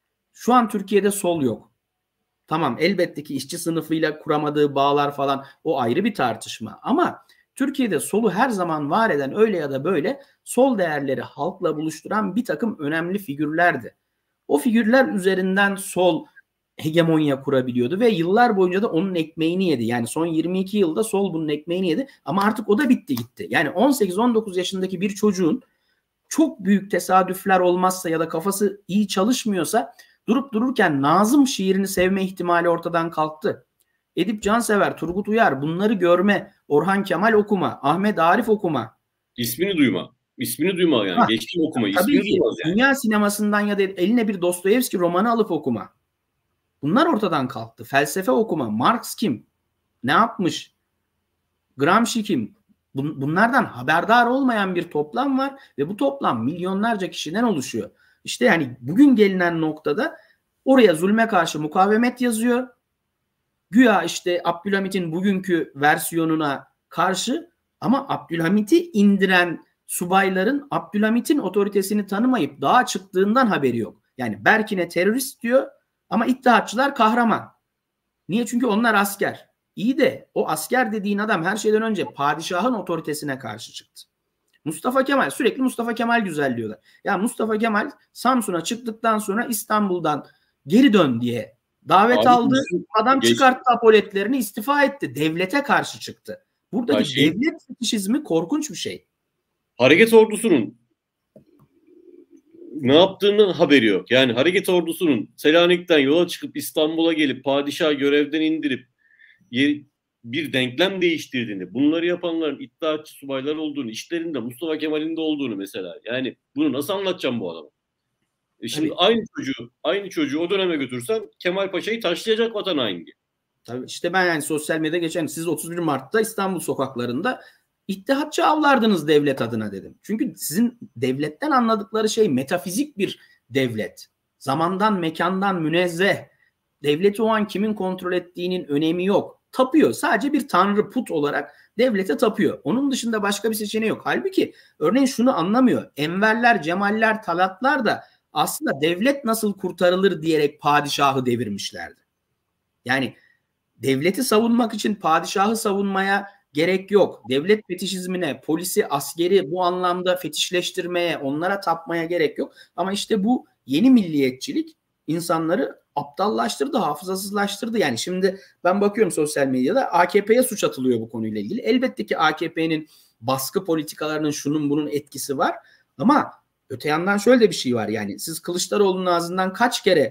şu an Türkiye'de sol yok. Tamam, elbette ki işçi sınıfıyla kuramadığı bağlar falan, o ayrı bir tartışma. Ama Türkiye'de solu her zaman var eden, öyle ya da böyle sol değerleri halkla buluşturan bir takım önemli figürlerdi. O figürler üzerinden sol hegemonya kurabiliyordu ve yıllar boyunca da onun ekmeğini yedi. Yani son yirmi iki yılda sol bunun ekmeğini yedi ama artık o da bitti gitti. Yani on sekiz on dokuz yaşındaki bir çocuğun çok büyük tesadüfler olmazsa ya da kafası iyi çalışmıyorsa durup dururken Nazım şiirini sevme ihtimali ortadan kalktı. Edip Cansever, Turgut Uyar, bunları görme, Orhan Kemal okuma, Ahmet Arif okuma. İsmini duyma. İsmini duyma yani. Ha, geçtim okuma. İsmini duymaz yani. Dünya sinemasından ya da eline bir Dostoyevski romanı alıp okuma. Bunlar ortadan kalktı. Felsefe okuma. Marx kim? Ne yapmış? Gramsci kim? Bunlardan haberdar olmayan bir toplam var ve bu toplam milyonlarca kişiden oluşuyor. İşte yani bugün gelinen noktada oraya zulme karşı mukavemet yazıyor. Güya işte Abdülhamit'in bugünkü versiyonuna karşı, ama Abdülhamit'i indiren subayların Abdülhamit'in otoritesini tanımayıp dağa çıktığından haberi yok. Yani Berkin'e terörist diyor ama İttihatçılar kahraman. Niye? Çünkü onlar asker. İyi de o asker dediğin adam her şeyden önce padişahın otoritesine karşı çıktı. Mustafa Kemal, sürekli Mustafa Kemal güzelliyorlar. Ya Mustafa Kemal Samsun'a çıktıktan sonra İstanbul'dan geri dön diye davet Abi, aldı. Adam geç... çıkarttı apoletlerini, istifa etti. Devlete karşı çıktı. Buradaki şey, devlet fetişizmi korkunç bir şey. Hareket ordusunun ne yaptığının haberi yok. Yani hareket ordusunun Selanik'ten yola çıkıp İstanbul'a gelip padişahı görevden indirip bir denklem değiştirdiğini, bunları yapanların İttihatçı subaylar olduğunu, işlerinde Mustafa Kemal'in de olduğunu mesela. Yani bunu nasıl anlatacağım bu adama? E şimdi Tabii. aynı çocuğu, aynı çocuğu o döneme götürsen Kemal Paşa'yı taşlayacak vatan haini. Tabii işte ben yani sosyal medyada geçen, siz otuz bir Mart'ta İstanbul sokaklarında İttihatçı avlardınız devlet adına dedim. Çünkü sizin devletten anladıkları şey metafizik bir devlet. Zamandan, mekandan münezzeh. Devleti o an kimin kontrol ettiğinin önemi yok. Tapıyor. Sadece bir tanrı, put olarak devlete tapıyor. Onun dışında başka bir seçeneği yok. Halbuki örneğin şunu anlamıyor. Enverler, Cemaller, Talatlar da aslında devlet nasıl kurtarılır diyerek padişahı devirmişlerdi. Yani devleti savunmak için padişahı savunmaya gerek yok. Devlet fetişizmine, polisi, askeri bu anlamda fetişleştirmeye, onlara tapmaya gerek yok. Ama işte bu yeni milliyetçilik insanları aptallaştırdı, hafızasızlaştırdı. Yani şimdi ben bakıyorum sosyal medyada A K P'ye suç atılıyor bu konuyla ilgili. Elbette ki A K P'nin baskı politikalarının şunun bunun etkisi var. Ama öte yandan şöyle bir şey var. Yani siz Kılıçdaroğlu'nun ağzından kaç kere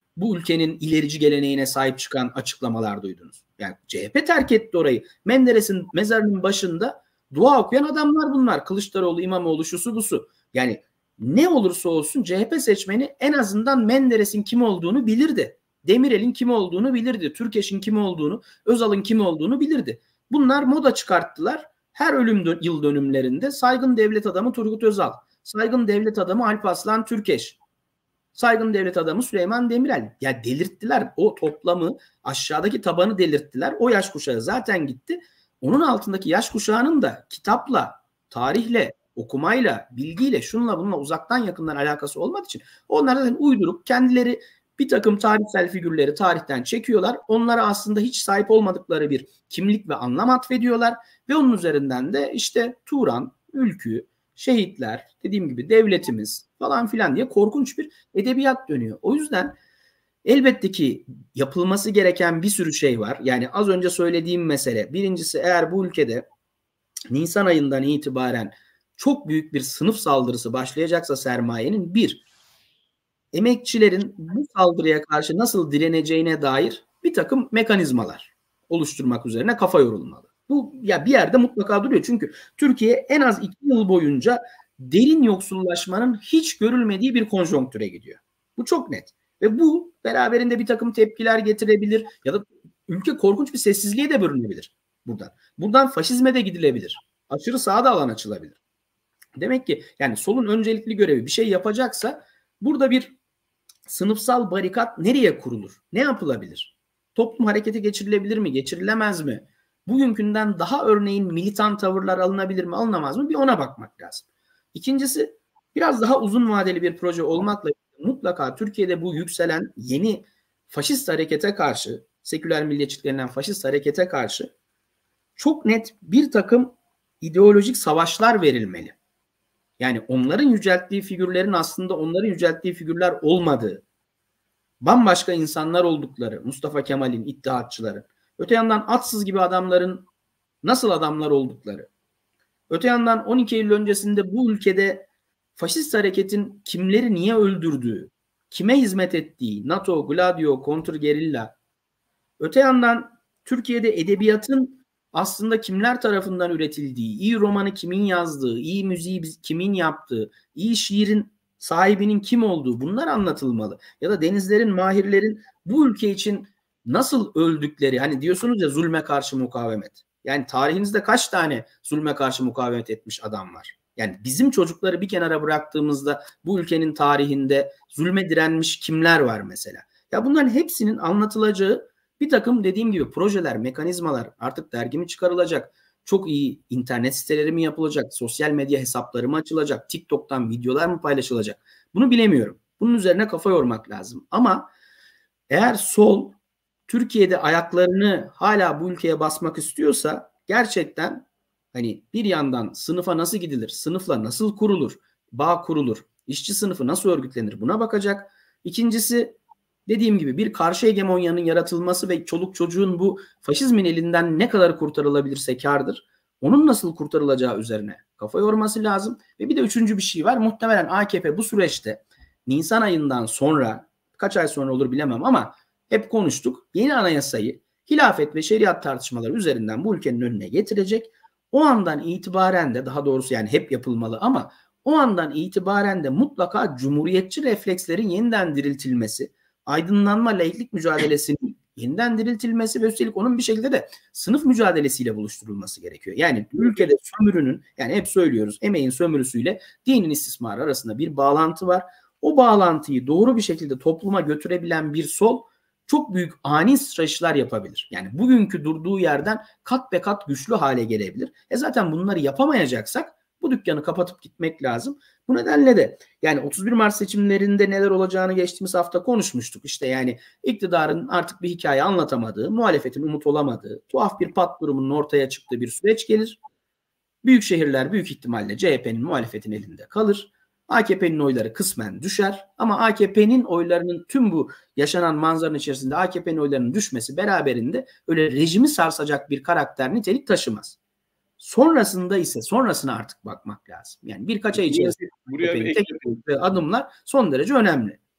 bu ülkenin ilerici geleneğine sahip çıkan açıklamalar duydunuz? Yani C H P terk etti orayı. Menderes'in mezarının başında dua okuyan adamlar bunlar. Kılıçdaroğlu, İmamoğlu, şusu busu. Yani ne olursa olsun C H P seçmeni en azından Menderes'in kim olduğunu bilirdi. Demirel'in kim olduğunu bilirdi. Türkeş'in kim olduğunu, Özal'ın kim olduğunu bilirdi. Bunlar moda çıkarttılar. Her ölüm dö- yıl dönümlerinde saygın devlet adamı Turgut Özal, saygın devlet adamı Alparslan Türkeş, saygın devlet adamı Süleyman Demirel. Ya delirttiler. O toplamı, aşağıdaki tabanı delirttiler. O yaş kuşağı zaten gitti. Onun altındaki yaş kuşağının da kitapla, tarihle, okumayla, bilgiyle, şunla bununla uzaktan yakından alakası olmadığı için onlar zaten uydurup kendileri bir takım tarihsel figürleri tarihten çekiyorlar. Onlara aslında hiç sahip olmadıkları bir kimlik ve anlam atfediyorlar ve onun üzerinden de işte Turan, Ülkü, şehitler, dediğim gibi devletimiz falan filan diye korkunç bir edebiyat dönüyor. O yüzden elbette ki yapılması gereken bir sürü şey var. Yani az önce söylediğim mesele. Birincisi, eğer bu ülkede Nisan ayından itibaren çok büyük bir sınıf saldırısı başlayacaksa sermayenin, bir, emekçilerin bu saldırıya karşı nasıl direneceğine dair bir takım mekanizmalar oluşturmak üzerine kafa yorulmalı. Bu ya bir yerde mutlaka duruyor. Çünkü Türkiye en az iki yıl boyunca derin yoksullaşmanın hiç görülmediği bir konjonktüre gidiyor. Bu çok net. Ve bu beraberinde bir takım tepkiler getirebilir ya da ülke korkunç bir sessizliğe de bürünebilir buradan. Buradan faşizme de gidilebilir. Aşırı sağa da alan açılabilir. Demek ki yani solun öncelikli görevi bir şey yapacaksa burada bir sınıfsal barikat nereye kurulur? Ne yapılabilir? Toplum harekete geçirilebilir mi? Geçirilemez mi? Bugünkünden daha örneğin militan tavırlar alınabilir mi? Alınamaz mı? Bir ona bakmak lazım. İkincisi, biraz daha uzun vadeli bir proje olmakla mutlaka Türkiye'de bu yükselen yeni faşist harekete karşı, seküler milliyetçilik denilen faşist harekete karşı çok net bir takım ideolojik savaşlar verilmeli. Yani onların yücelttiği figürlerin aslında onların yücelttiği figürler olmadığı, bambaşka insanlar oldukları, Mustafa Kemal'in, İttihatçıların, öte yandan Atsız gibi adamların nasıl adamlar oldukları, öte yandan on iki Eylül öncesinde bu ülkede faşist hareketin kimleri niye öldürdüğü, kime hizmet ettiği, NATO, Gladio, kontrgerilla, öte yandan Türkiye'de edebiyatın aslında kimler tarafından üretildiği, iyi romanı kimin yazdığı, iyi müziği kimin yaptığı, iyi şiirin sahibinin kim olduğu, bunlar anlatılmalı. Ya da denizlerin, mahirlerin bu ülke için nasıl öldükleri, hani diyorsunuz ya zulme karşı mukavemet. Yani tarihinizde kaç tane zulme karşı mukavemet etmiş adam var? Yani bizim çocukları bir kenara bıraktığımızda bu ülkenin tarihinde zulme direnmiş kimler var mesela? Ya bunların hepsinin anlatılacağı bir takım, dediğim gibi, projeler, mekanizmalar, artık dergi mi çıkarılacak, çok iyi internet siteleri mi yapılacak, sosyal medya hesapları mı açılacak, TikTok'tan videolar mı paylaşılacak? Bunu bilemiyorum. Bunun üzerine kafa yormak lazım. Ama eğer sol Türkiye'de ayaklarını hala bu ülkeye basmak istiyorsa gerçekten hani bir yandan sınıfa nasıl gidilir, sınıfla nasıl kurulur, bağ kurulur, işçi sınıfı nasıl örgütlenir, buna bakacak. İkincisi, dediğim gibi, bir karşı hegemonyanın yaratılması ve çoluk çocuğun bu faşizmin elinden ne kadar kurtarılabilirse kârdır. Onun nasıl kurtarılacağı üzerine kafa yorması lazım. Ve bir de üçüncü bir şey var. Muhtemelen A K P bu süreçte Nisan ayından sonra, kaç ay sonra olur bilemem ama hep konuştuk, yeni anayasayı hilafet ve şeriat tartışmaları üzerinden bu ülkenin önüne getirecek. O andan itibaren de, daha doğrusu yani hep yapılmalı ama o andan itibaren de mutlaka cumhuriyetçi reflekslerin yeniden diriltilmesi, aydınlanma, laiklik mücadelesinin yeniden diriltilmesi ve üstelik onun bir şekilde de sınıf mücadelesiyle buluşturulması gerekiyor. Yani ülkede sömürünün, yani hep söylüyoruz, emeğin sömürüsüyle dinin istismarı arasında bir bağlantı var. O bağlantıyı doğru bir şekilde topluma götürebilen bir sol çok büyük ani sıçrayışlar yapabilir. Yani bugünkü durduğu yerden kat be kat güçlü hale gelebilir. E zaten bunları yapamayacaksak bu dükkanı kapatıp gitmek lazım. Bu nedenle de yani otuz bir Mart seçimlerinde neler olacağını geçtiğimiz hafta konuşmuştuk. İşte yani iktidarın artık bir hikaye anlatamadığı, muhalefetin umut olamadığı, tuhaf bir pat durumunun ortaya çıktığı bir süreç gelir. Büyük şehirler büyük ihtimalle C H P'nin, muhalefetin elinde kalır. A K P'nin oyları kısmen düşer ama A K P'nin oylarının, tüm bu yaşanan manzaranın içerisinde A K P'nin oylarının düşmesi beraberinde öyle rejimi sarsacak bir karakter, nitelik taşımaz. Sonrasında ise sonrasına artık bakmak lazım. Yani birkaç ay içerisinde buraya tek adımlar son derece önemli.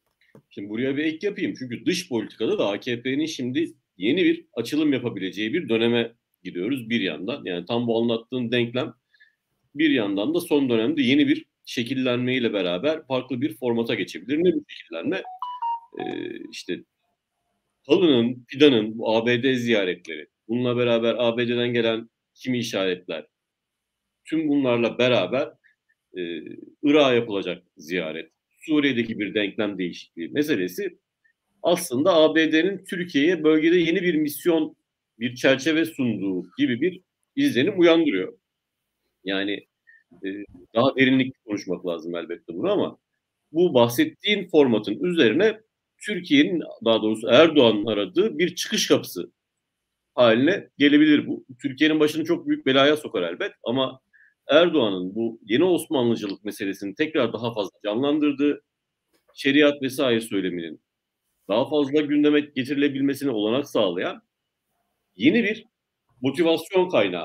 Şimdi buraya bir ek yapayım. Çünkü dış politikada da A K P'nin şimdi yeni bir açılım yapabileceği bir döneme giriyoruz bir yandan. Yani tam bu anlattığın denklem bir yandan da son dönemde yeni bir şekillenmeyle beraber farklı bir formata geçebilir. Ne bu şekillenme? Ee, işte Halının, Fidan'ın bu A B D ziyaretleri, bununla beraber A B D'den gelen kimi işaretler, tüm bunlarla beraber e, Irak'a yapılacak ziyaret, Suriye'deki bir denklem değişikliği meselesi aslında A B D'nin Türkiye'ye bölgede yeni bir misyon, bir çerçeve sunduğu gibi bir izlenim uyandırıyor. Yani e, daha derinlikli konuşmak lazım elbette bunu ama bu bahsettiğin formatın üzerine Türkiye'nin, daha doğrusu Erdoğan'ın aradığı bir çıkış kapısı haline gelebilir bu. Türkiye'nin başını çok büyük belaya sokar elbet ama Erdoğan'ın bu yeni Osmanlıcılık meselesini tekrar daha fazla canlandırdığı, şeriat vesaire söyleminin daha fazla gündeme getirilebilmesine olanak sağlayan yeni bir motivasyon kaynağı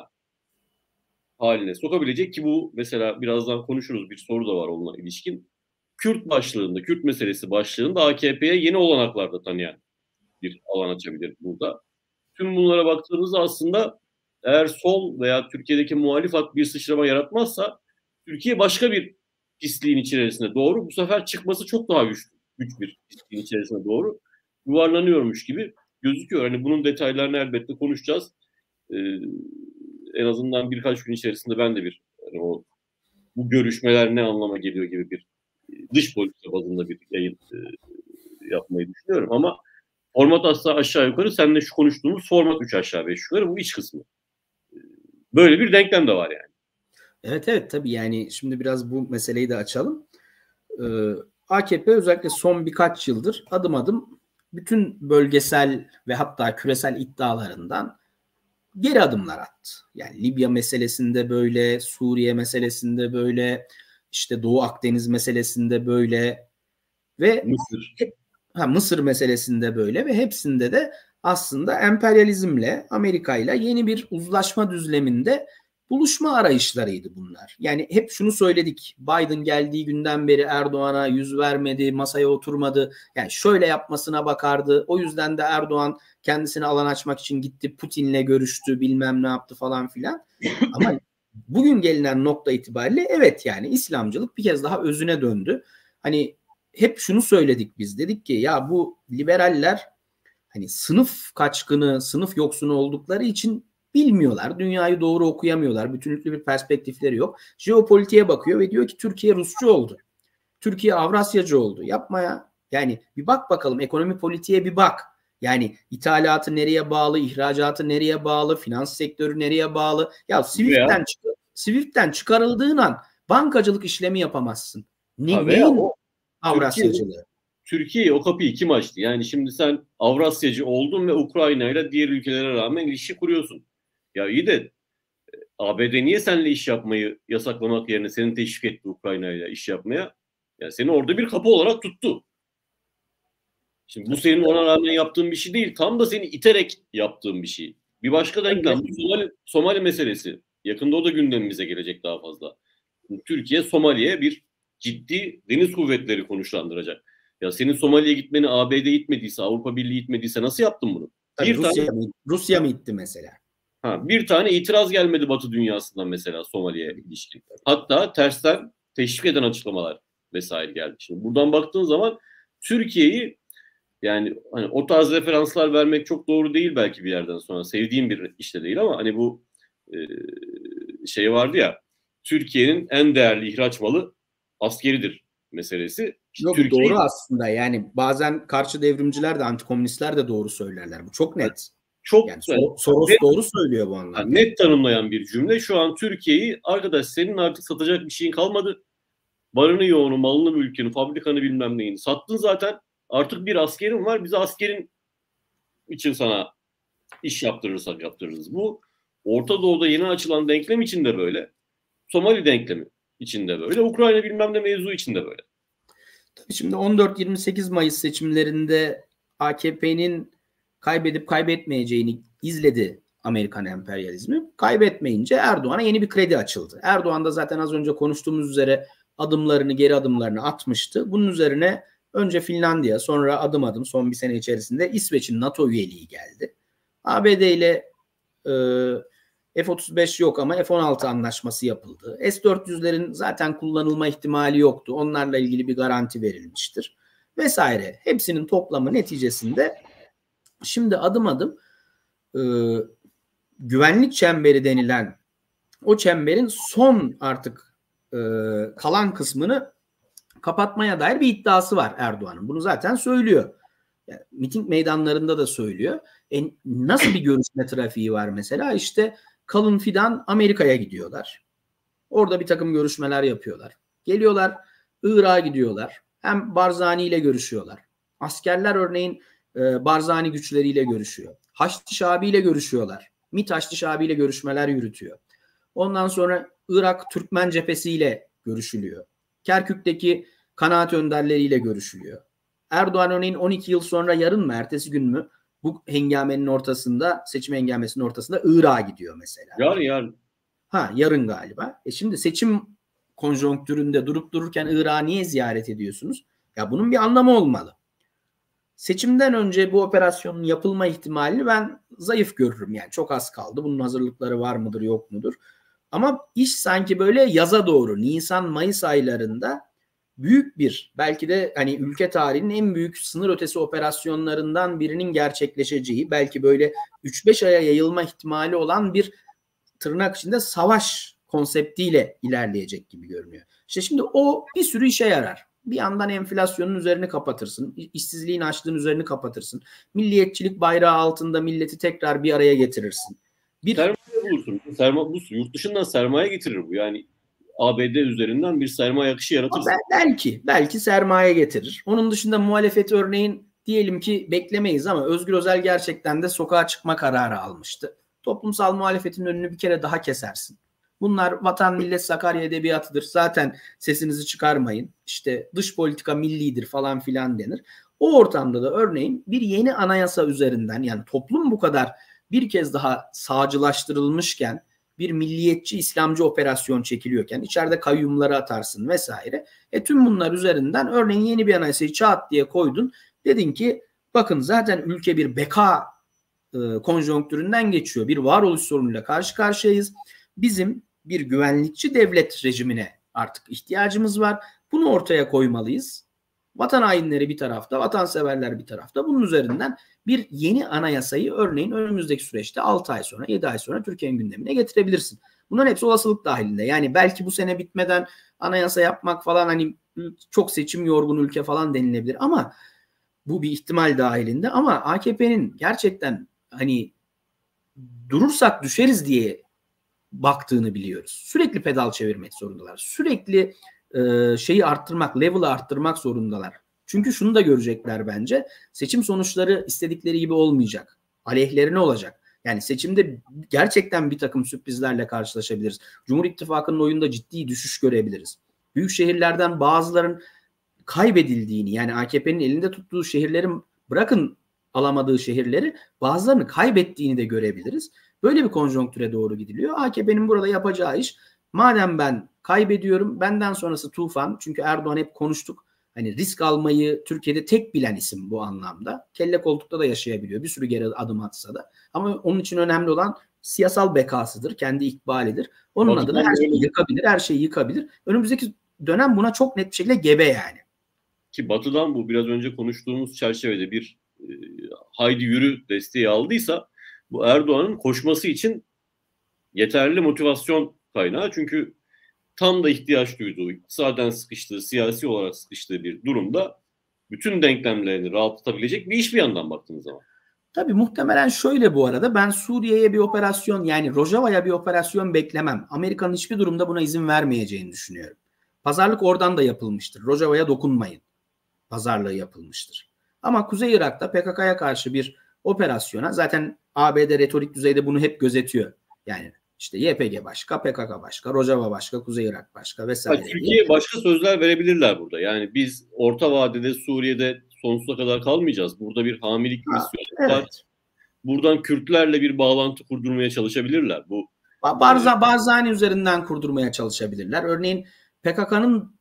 haline sokabilecek ki bu mesela birazdan konuşuruz, bir soru da var onunla ilişkin. Kürt başlığında, Kürt meselesi başlığında A K P'ye yeni olanaklar da tanıyan bir alan açabilir burada. Tüm bunlara baktığımızda aslında eğer sol veya Türkiye'deki muhalif hat bir sıçrama yaratmazsa Türkiye başka bir pisliğin içerisine doğru bu sefer çıkması çok daha güç, güç bir pisliğin içerisine doğru yuvarlanıyormuş gibi gözüküyor. Hani bunun detaylarını elbette konuşacağız. Ee, en azından birkaç gün içerisinde ben de bir yani o bu görüşmeler ne anlama geliyor gibi bir dış politika bazında bir yayın e, yapmayı düşünüyorum ama format asla aşağı yukarı seninle şu konuştuğumuz format üç aşağı beş yukarı bu iç kısmı. Böyle bir denklem de var yani. Evet evet tabii yani şimdi biraz bu meseleyi de açalım. Ee, A K P özellikle son birkaç yıldır adım adım bütün bölgesel ve hatta küresel iddialarından geri adımlar attı. Yani Libya meselesinde böyle, Suriye meselesinde böyle, işte Doğu Akdeniz meselesinde böyle ve Mısır. Hep, ha, Mısır meselesinde böyle ve hepsinde de aslında emperyalizmle, Amerika'yla yeni bir uzlaşma düzleminde buluşma arayışlarıydı bunlar. Yani hep şunu söyledik. Biden geldiği günden beri Erdoğan'a yüz vermedi, masaya oturmadı. Yani şöyle yapmasına bakardı. O yüzden de Erdoğan kendisine alan açmak için gitti, Putin'le görüştü, bilmem ne yaptı falan filan. Ama bugün gelinen nokta itibariyle evet yani İslamcılık bir kez daha özüne döndü. Hani hep şunu söyledik biz. Dedik ki ya bu liberaller hani sınıf kaçkını, sınıf yoksunu oldukları için bilmiyorlar. Dünyayı doğru okuyamıyorlar. Bütünlüklü bir perspektifleri yok. Jeopolitiğe bakıyor ve diyor ki Türkiye Rusçu oldu. Türkiye Avrasyacı oldu. Yapma ya. Yani bir bak bakalım ekonomi politiğe bir bak. Yani ithalatı nereye bağlı, ihracatı nereye bağlı, finans sektörü nereye bağlı? Ya Swift'ten, çık- Swift'ten çıkarıldığın an bankacılık işlemi yapamazsın. Ne, neyin o Avrasyacılığı? Türkiye'ye o kapıyı kim açtı? Yani şimdi sen Avrasyacı oldun ve Ukrayna ile diğer ülkelere rağmen ilişki kuruyorsun. Ya iyi de A B D niye seninle iş yapmayı yasaklamak yerine seni teşvik etti Ukrayna ile iş yapmaya? Yani seni orada bir kapı olarak tuttu. Şimdi bu senin ona rağmen yaptığın bir şey değil. Tam da seni iterek yaptığın bir şey. Bir başka denklem bu Somali, Somali meselesi. Yakında o da gündemimize gelecek daha fazla. Türkiye Somali'ye bir ciddi deniz kuvvetleri konuşlandıracak. Ya senin Somali'ye gitmeni A B D itmediyse, Avrupa Birliği itmediyse nasıl yaptın bunu? Tabii bir Rusya, tane mı, Rusya mı itti mesela? ha, bir tane itiraz gelmedi Batı dünyasından mesela Somali'ye ilişkin. Hatta tersten teşvik eden açıklamalar vesaire geldi. Şimdi buradan baktığın zaman Türkiye'yi yani hani o tarz referanslar vermek çok doğru değil belki bir yerden sonra. Sevdiğim bir işte değil ama hani bu e, şey vardı ya Türkiye'nin en değerli ihraç malı askeridir meselesi. İşte Yok bu Türkiye doğru aslında. Yani bazen karşı devrimciler de antikomünistler de doğru söylerler. Bu çok net. çok Yani yani, Sor- Soros net, doğru söylüyor bu anlamda. yani net tanımlayan bir cümle. Şu an Türkiye'yi arkadaş senin artık satacak bir şeyin kalmadı. Barını yoğunu, malını, mülkünü, fabrikanı bilmem neyini sattın zaten. Artık bir askerin var. Bize askerin için sana iş yaptırırsak yaptırırız. Bu Orta Doğu'da yeni açılan denklem için de böyle. Somali denklemi için de böyle. Ukrayna bilmem ne mevzu için de böyle. Tabii şimdi on dört yirmi sekiz Mayıs seçimlerinde A K P'nin kaybedip kaybetmeyeceğini izledi Amerikan emperyalizmi. Kaybetmeyince Erdoğan'a yeni bir kredi açıldı. Erdoğan da zaten az önce konuştuğumuz üzere adımlarını, geri adımlarını atmıştı. Bunun üzerine Önce Finlandiya, sonra adım adım son bir sene içerisinde İsveç'in NATO üyeliği geldi. A B D ile e, F otuz beş yok ama F on altı anlaşması yapıldı. S dört yüzlerin zaten kullanılma ihtimali yoktu. Onlarla ilgili bir garanti verilmiştir. Vesaire. Hepsinin toplamı neticesinde şimdi adım adım e, güvenlik çemberi denilen o çemberin son artık e, kalan kısmını kapatmaya dair bir iddiası var Erdoğan'ın. Bunu zaten söylüyor. Yani, miting meydanlarında da söylüyor. E, nasıl bir görüşme trafiği var mesela? İşte kalın fidan Amerika'ya gidiyorlar. Orada bir takım görüşmeler yapıyorlar. Geliyorlar Irak'a gidiyorlar. Hem Barzani ile görüşüyorlar. Askerler örneğin e, Barzani güçleriyle görüşüyor. Haçlı Şabi ile görüşüyorlar. MİT Haçlı Şabi ile görüşmeler yürütüyor. Ondan sonra Irak Türkmen cephesiyle görüşülüyor. Kerkük'teki kanaat önderleriyle görüşülüyor. Erdoğan örneğin on iki yıl sonra yarın mı ertesi gün mü bu hengamenin ortasında, seçim hengamesinin ortasında Irak'a gidiyor mesela. Yarın yarın. Ha yarın galiba. E şimdi seçim konjonktüründe durup dururken Irak'ı niye ziyaret ediyorsunuz? Ya bunun bir anlamı olmalı. Seçimden önce bu operasyonun yapılma ihtimalini ben zayıf görürüm. Yani çok az kaldı. Bunun hazırlıkları var mıdır yok mudur? Ama iş sanki böyle yaza doğru Nisan-Mayıs aylarında büyük bir belki de hani ülke tarihinin en büyük sınır ötesi operasyonlarından birinin gerçekleşeceği belki böyle üç beş aya yayılma ihtimali olan bir tırnak içinde savaş konseptiyle ilerleyecek gibi görünüyor. İşte şimdi o bir sürü işe yarar. Bir yandan enflasyonun üzerini kapatırsın. İşsizliğin açlığın üzerini kapatırsın. Milliyetçilik bayrağı altında milleti tekrar bir araya getirirsin. Bir sermaye bulursun. Serma, bu yurt dışından sermaye getirir bu. Yani A B D üzerinden bir sermaye akışı yaratırsın. Belki, belki sermaye getirir. Onun dışında muhalefet örneğin diyelim ki beklemeyiz ama Özgür Özel gerçekten de sokağa çıkma kararı almıştı. Toplumsal muhalefetin önünü bir kere daha kesersin. Bunlar vatan millet Sakarya edebiyatıdır. Zaten sesinizi çıkarmayın. İşte dış politika millidir falan filan denir. O ortamda da örneğin bir yeni anayasa üzerinden yani toplum bu kadar bir kez daha sağcılaştırılmışken bir milliyetçi İslamcı operasyon çekiliyorken içeride kayyumları atarsın vesaire. E tüm bunlar üzerinden örneğin yeni bir anayasayı çat diye koydun. Dedin ki bakın zaten ülke bir beka e, konjonktüründen geçiyor. Bir varoluş sorunuyla karşı karşıyayız. Bizim bir güvenlikçi devlet rejimine artık ihtiyacımız var. Bunu ortaya koymalıyız. Vatan hainleri bir tarafta, vatanseverler bir tarafta. Bunun üzerinden bir yeni anayasayı örneğin önümüzdeki süreçte altı ay sonra, yedi ay sonra Türkiye'nin gündemine getirebilirsin. Bunların hepsi olasılık dahilinde. Yani belki bu sene bitmeden anayasa yapmak falan hani çok seçim yorgun ülke falan denilebilir ama bu bir ihtimal dahilinde. Ama A K P'nin gerçekten hani durursak düşeriz diye baktığını biliyoruz. Sürekli pedal çevirmek zorundalar. Sürekli e, şeyi arttırmak, level'ı arttırmak zorundalar. Çünkü şunu da görecekler bence. Seçim sonuçları istedikleri gibi olmayacak. Aleyhlerine olacak. Yani seçimde gerçekten bir takım sürprizlerle karşılaşabiliriz. Cumhur İttifakı'nın oyunda ciddi düşüş görebiliriz. Büyük şehirlerden bazıların kaybedildiğini yani A K P'nin elinde tuttuğu şehirlerin bırakın alamadığı şehirleri bazılarını kaybettiğini de görebiliriz. Böyle bir konjonktüre doğru gidiliyor. A K P'nin burada yapacağı iş madem ben kaybediyorum benden sonrası tufan çünkü Erdoğan hep konuştuk. Hani risk almayı Türkiye'de tek bilen isim bu anlamda. Kelle koltukta da yaşayabiliyor. Bir sürü geri adım atsa da. Ama onun için önemli olan siyasal bekasıdır. Kendi ikbalidir. Onun adına her şeyi yıkabilir. Her şeyi yıkabilir. Önümüzdeki dönem buna çok net bir şekilde gebe yani. Ki Batı'dan bu biraz önce konuştuğumuz çerçevede bir e, haydi yürü desteği aldıysa bu Erdoğan'ın koşması için yeterli motivasyon kaynağı. Çünkü tam da ihtiyaç duyduğu, iktisaden sıkıştığı, siyasi olarak sıkıştığı bir durumda bütün denklemlerini rahatlatabilecek bir iş bir yandan baktığınız zaman. Tabii muhtemelen şöyle bu arada ben Suriye'ye bir operasyon yani Rojava'ya bir operasyon beklemem. Amerika'nın hiçbir durumda buna izin vermeyeceğini düşünüyorum. Pazarlık oradan da yapılmıştır. Rojava'ya dokunmayın. Pazarlığı yapılmıştır. Ama Kuzey Irak'ta P K K'ya karşı bir operasyona zaten A B D retorik düzeyde bunu hep gözetiyor. Yani işte Y P G başka, P K K başka, Rojava başka, Kuzey Irak başka vesaire. Türkiye'ye başka sözler verebilirler burada. Yani biz orta vadede Suriye'de sonsuza kadar kalmayacağız. Burada bir hamilik misyonu var. Evet. Buradan Kürtlerle bir bağlantı kurdurmaya çalışabilirler. Bu Barza, Barzani üzerinden kurdurmaya çalışabilirler. Örneğin P K K'nın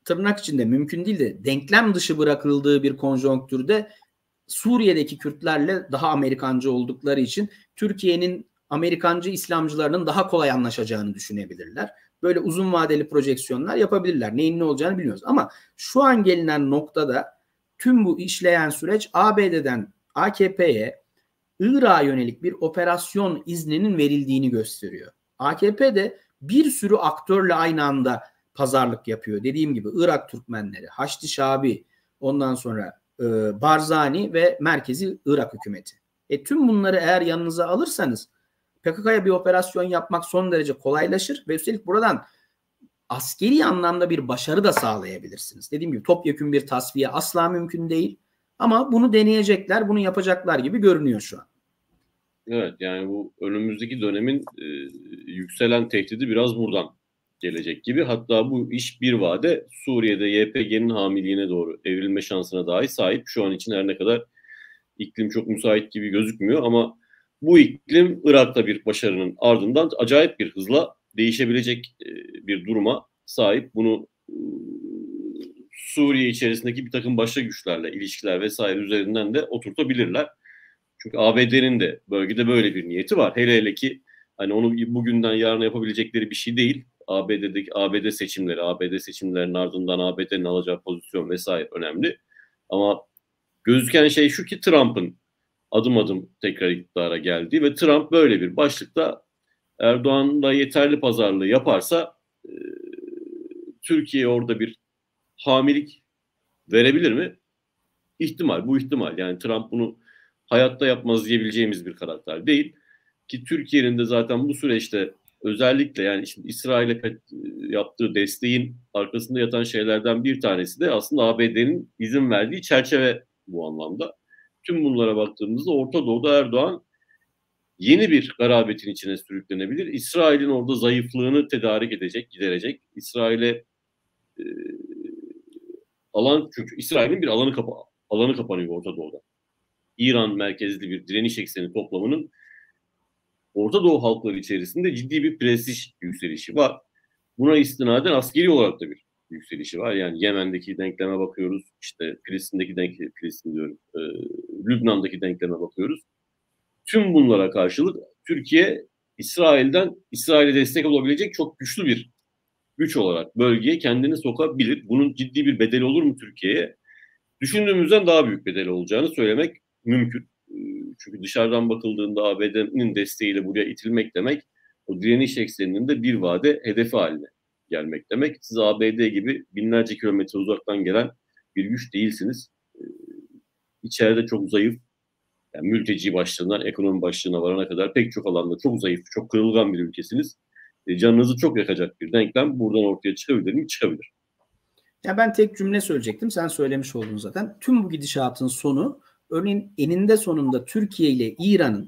tırnak içinde mümkün değil de denklem dışı bırakıldığı bir konjonktürde Suriye'deki Kürtlerle daha Amerikancı oldukları için Türkiye'nin Amerikancı İslamcılarının daha kolay anlaşacağını düşünebilirler. Böyle uzun vadeli projeksiyonlar yapabilirler. Neyin ne olacağını bilmiyoruz. Ama şu an gelinen noktada tüm bu işleyen süreç A B D'den A K P'ye Irak'a yönelik bir operasyon izninin verildiğini gösteriyor. A K P de bir sürü aktörle aynı anda pazarlık yapıyor. Dediğim gibi Irak Türkmenleri, Haçlı Şabi, ondan sonra e, Barzani ve merkezi Irak hükümeti. E, tüm bunları eğer yanınıza alırsanız P K K'ya bir operasyon yapmak son derece kolaylaşır ve üstelik buradan askeri anlamda bir başarı da sağlayabilirsiniz. Dediğim gibi topyekün bir tasfiye asla mümkün değil ama bunu deneyecekler, bunu yapacaklar gibi görünüyor şu an. Evet, yani bu önümüzdeki dönemin e, yükselen tehdidi biraz buradan gelecek gibi. Hatta bu iş bir vade Suriye'de Y P G'nin hamiliğine doğru evrilme şansına dahi sahip. Şu an için her ne kadar iklim çok müsait gibi gözükmüyor ama bu iklim Irak'ta bir başarının ardından acayip bir hızla değişebilecek e, bir duruma sahip. Bunu e, Suriye içerisindeki bir takım başka güçlerle ilişkiler vesaire üzerinden de oturtabilirler. Çünkü A B D'nin de bölgede böyle bir niyeti var. Hele hele ki hani onu bugünden yarına yapabilecekleri bir şey değil. A B D'deki A B D seçimleri, A B D seçimlerinin ardından A B D'nin alacağı pozisyon vesaire önemli. Ama gözüken şey şu ki Trump'ın adım adım tekrar iktidara geldiği ve Trump böyle bir başlıkta Erdoğan'la yeterli pazarlığı yaparsa e, Türkiye orada bir hamilik verebilir mi? İhtimal, bu ihtimal. Yani Trump bunu hayatta yapmaz diyebileceğimiz bir karakter değil. Ki Türkiye'nin de zaten bu süreçte özellikle yani şimdi İsrail'e yaptığı desteğin arkasında yatan şeylerden bir tanesi de aslında A B D'nin izin verdiği çerçeve bu anlamda. Tüm bunlara baktığımızda Orta Doğu'da Erdoğan yeni bir garabetin içine sürüklenebilir. İsrail'in orada zayıflığını tedarik edecek, giderecek. İsrail'e e, alan, çünkü İsrail'in bir alanı, kapa alanı kapanıyor Orta Doğu'da. İran merkezli bir direniş ekseni toplamının Orta Doğu halkları içerisinde ciddi bir prestij yükselişi var. Buna istinaden askeri olarak da bir yükselişi var. Yani Yemen'deki denkleme bakıyoruz, işte Filistin'deki denkleme, Filistin diyorum, e, Lübnan'daki denkleme bakıyoruz. Tüm bunlara karşılık Türkiye İsrail'den, İsrail'e destek olabilecek çok güçlü bir güç olarak bölgeye kendini sokabilir. Bunun ciddi bir bedeli olur mu Türkiye'ye? Düşündüğümüzden daha büyük bedeli olacağını söylemek mümkün. Çünkü dışarıdan bakıldığında A B D'nin desteğiyle buraya itilmek demek, o direniş ekseninin de bir vade hedefi haline gelmek demek. Siz A B D gibi binlerce kilometre uzaktan gelen bir güç değilsiniz. İçeride çok zayıf, yani mülteci başlığından ekonomi başlığına varana kadar pek çok alanda çok zayıf, çok kırılgan bir ülkesiniz. Canınızı çok yakacak bir denklem buradan ortaya çıkabilir mi? Çıkabilir. Ya ben tek cümle söyleyecektim. Sen söylemiş oldun zaten. Tüm bu gidişatın sonu, örneğin eninde sonunda Türkiye ile İran'ın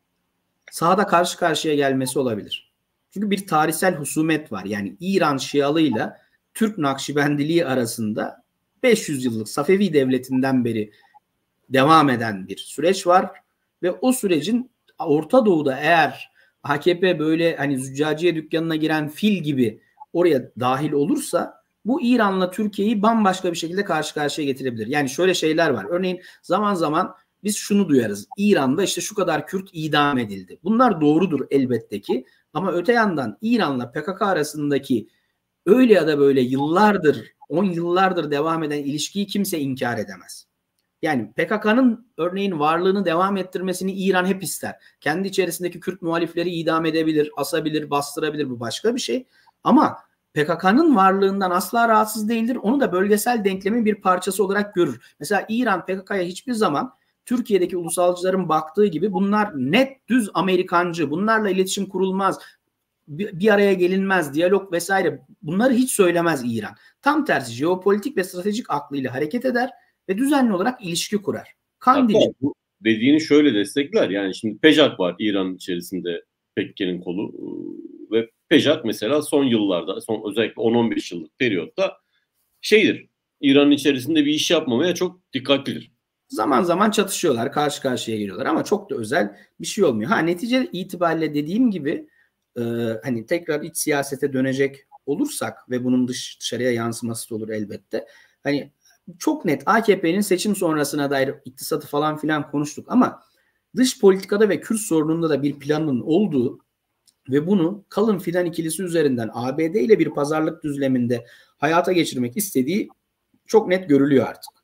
sahada karşı karşıya gelmesi olabilir. Çünkü bir tarihsel husumet var. Yani İran Şialığıyla Türk Nakşibendiliği arasında beş yüz yıllık Safevi Devleti'nden beri devam eden bir süreç var ve o sürecin Orta Doğu'da eğer A K P böyle hani züccaciye dükkanına giren fil gibi oraya dahil olursa bu İran'la Türkiye'yi bambaşka bir şekilde karşı karşıya getirebilir. Yani şöyle şeyler var. Örneğin zaman zaman biz şunu duyarız. İran'da işte şu kadar Kürt idam edildi. Bunlar doğrudur elbette ki. Ama öte yandan İran'la P K K arasındaki öyle ya da böyle yıllardır, on yıllardır devam eden ilişkiyi kimse inkar edemez. Yani P K K'nın örneğin varlığını devam ettirmesini İran hep ister. Kendi içerisindeki Kürt muhalifleri idam edebilir, asabilir, bastırabilir, bu başka bir şey. Ama P K K'nın varlığından asla rahatsız değildir. Onu da bölgesel denklemin bir parçası olarak görür. Mesela İran P K K'ya hiçbir zaman Türkiye'deki ulusalcıların baktığı gibi bunlar net düz Amerikancı, bunlarla iletişim kurulmaz, bir, bir araya gelinmez, diyalog vesaire, bunları hiç söylemez İran. Tam tersi jeopolitik ve stratejik aklıyla hareket eder ve düzenli olarak ilişki kurar. Kandili. Bu dediğini şöyle destekler. Yani şimdi Pejak var İran içerisinde, P K K'nin kolu ve Pejak mesela son yıllarda, son özellikle on on beş yıllık periyotta şeydir, İran'ın içerisinde bir iş yapmamaya çok dikkatlidir. Zaman zaman çatışıyorlar, karşı karşıya geliyorlar ama çok da özel bir şey olmuyor. Ha, netice itibariyle dediğim gibi e, hani tekrar iç siyasete dönecek olursak ve bunun dış, dışarıya yansıması da olur elbette. Hani çok net A K P'nin seçim sonrasına dair iktisatı falan filan konuştuk ama dış politikada ve Kürt sorununda da bir planının olduğu ve bunu kalın fidan ikilisi üzerinden A B D ile bir pazarlık düzleminde hayata geçirmek istediği çok net görülüyor artık.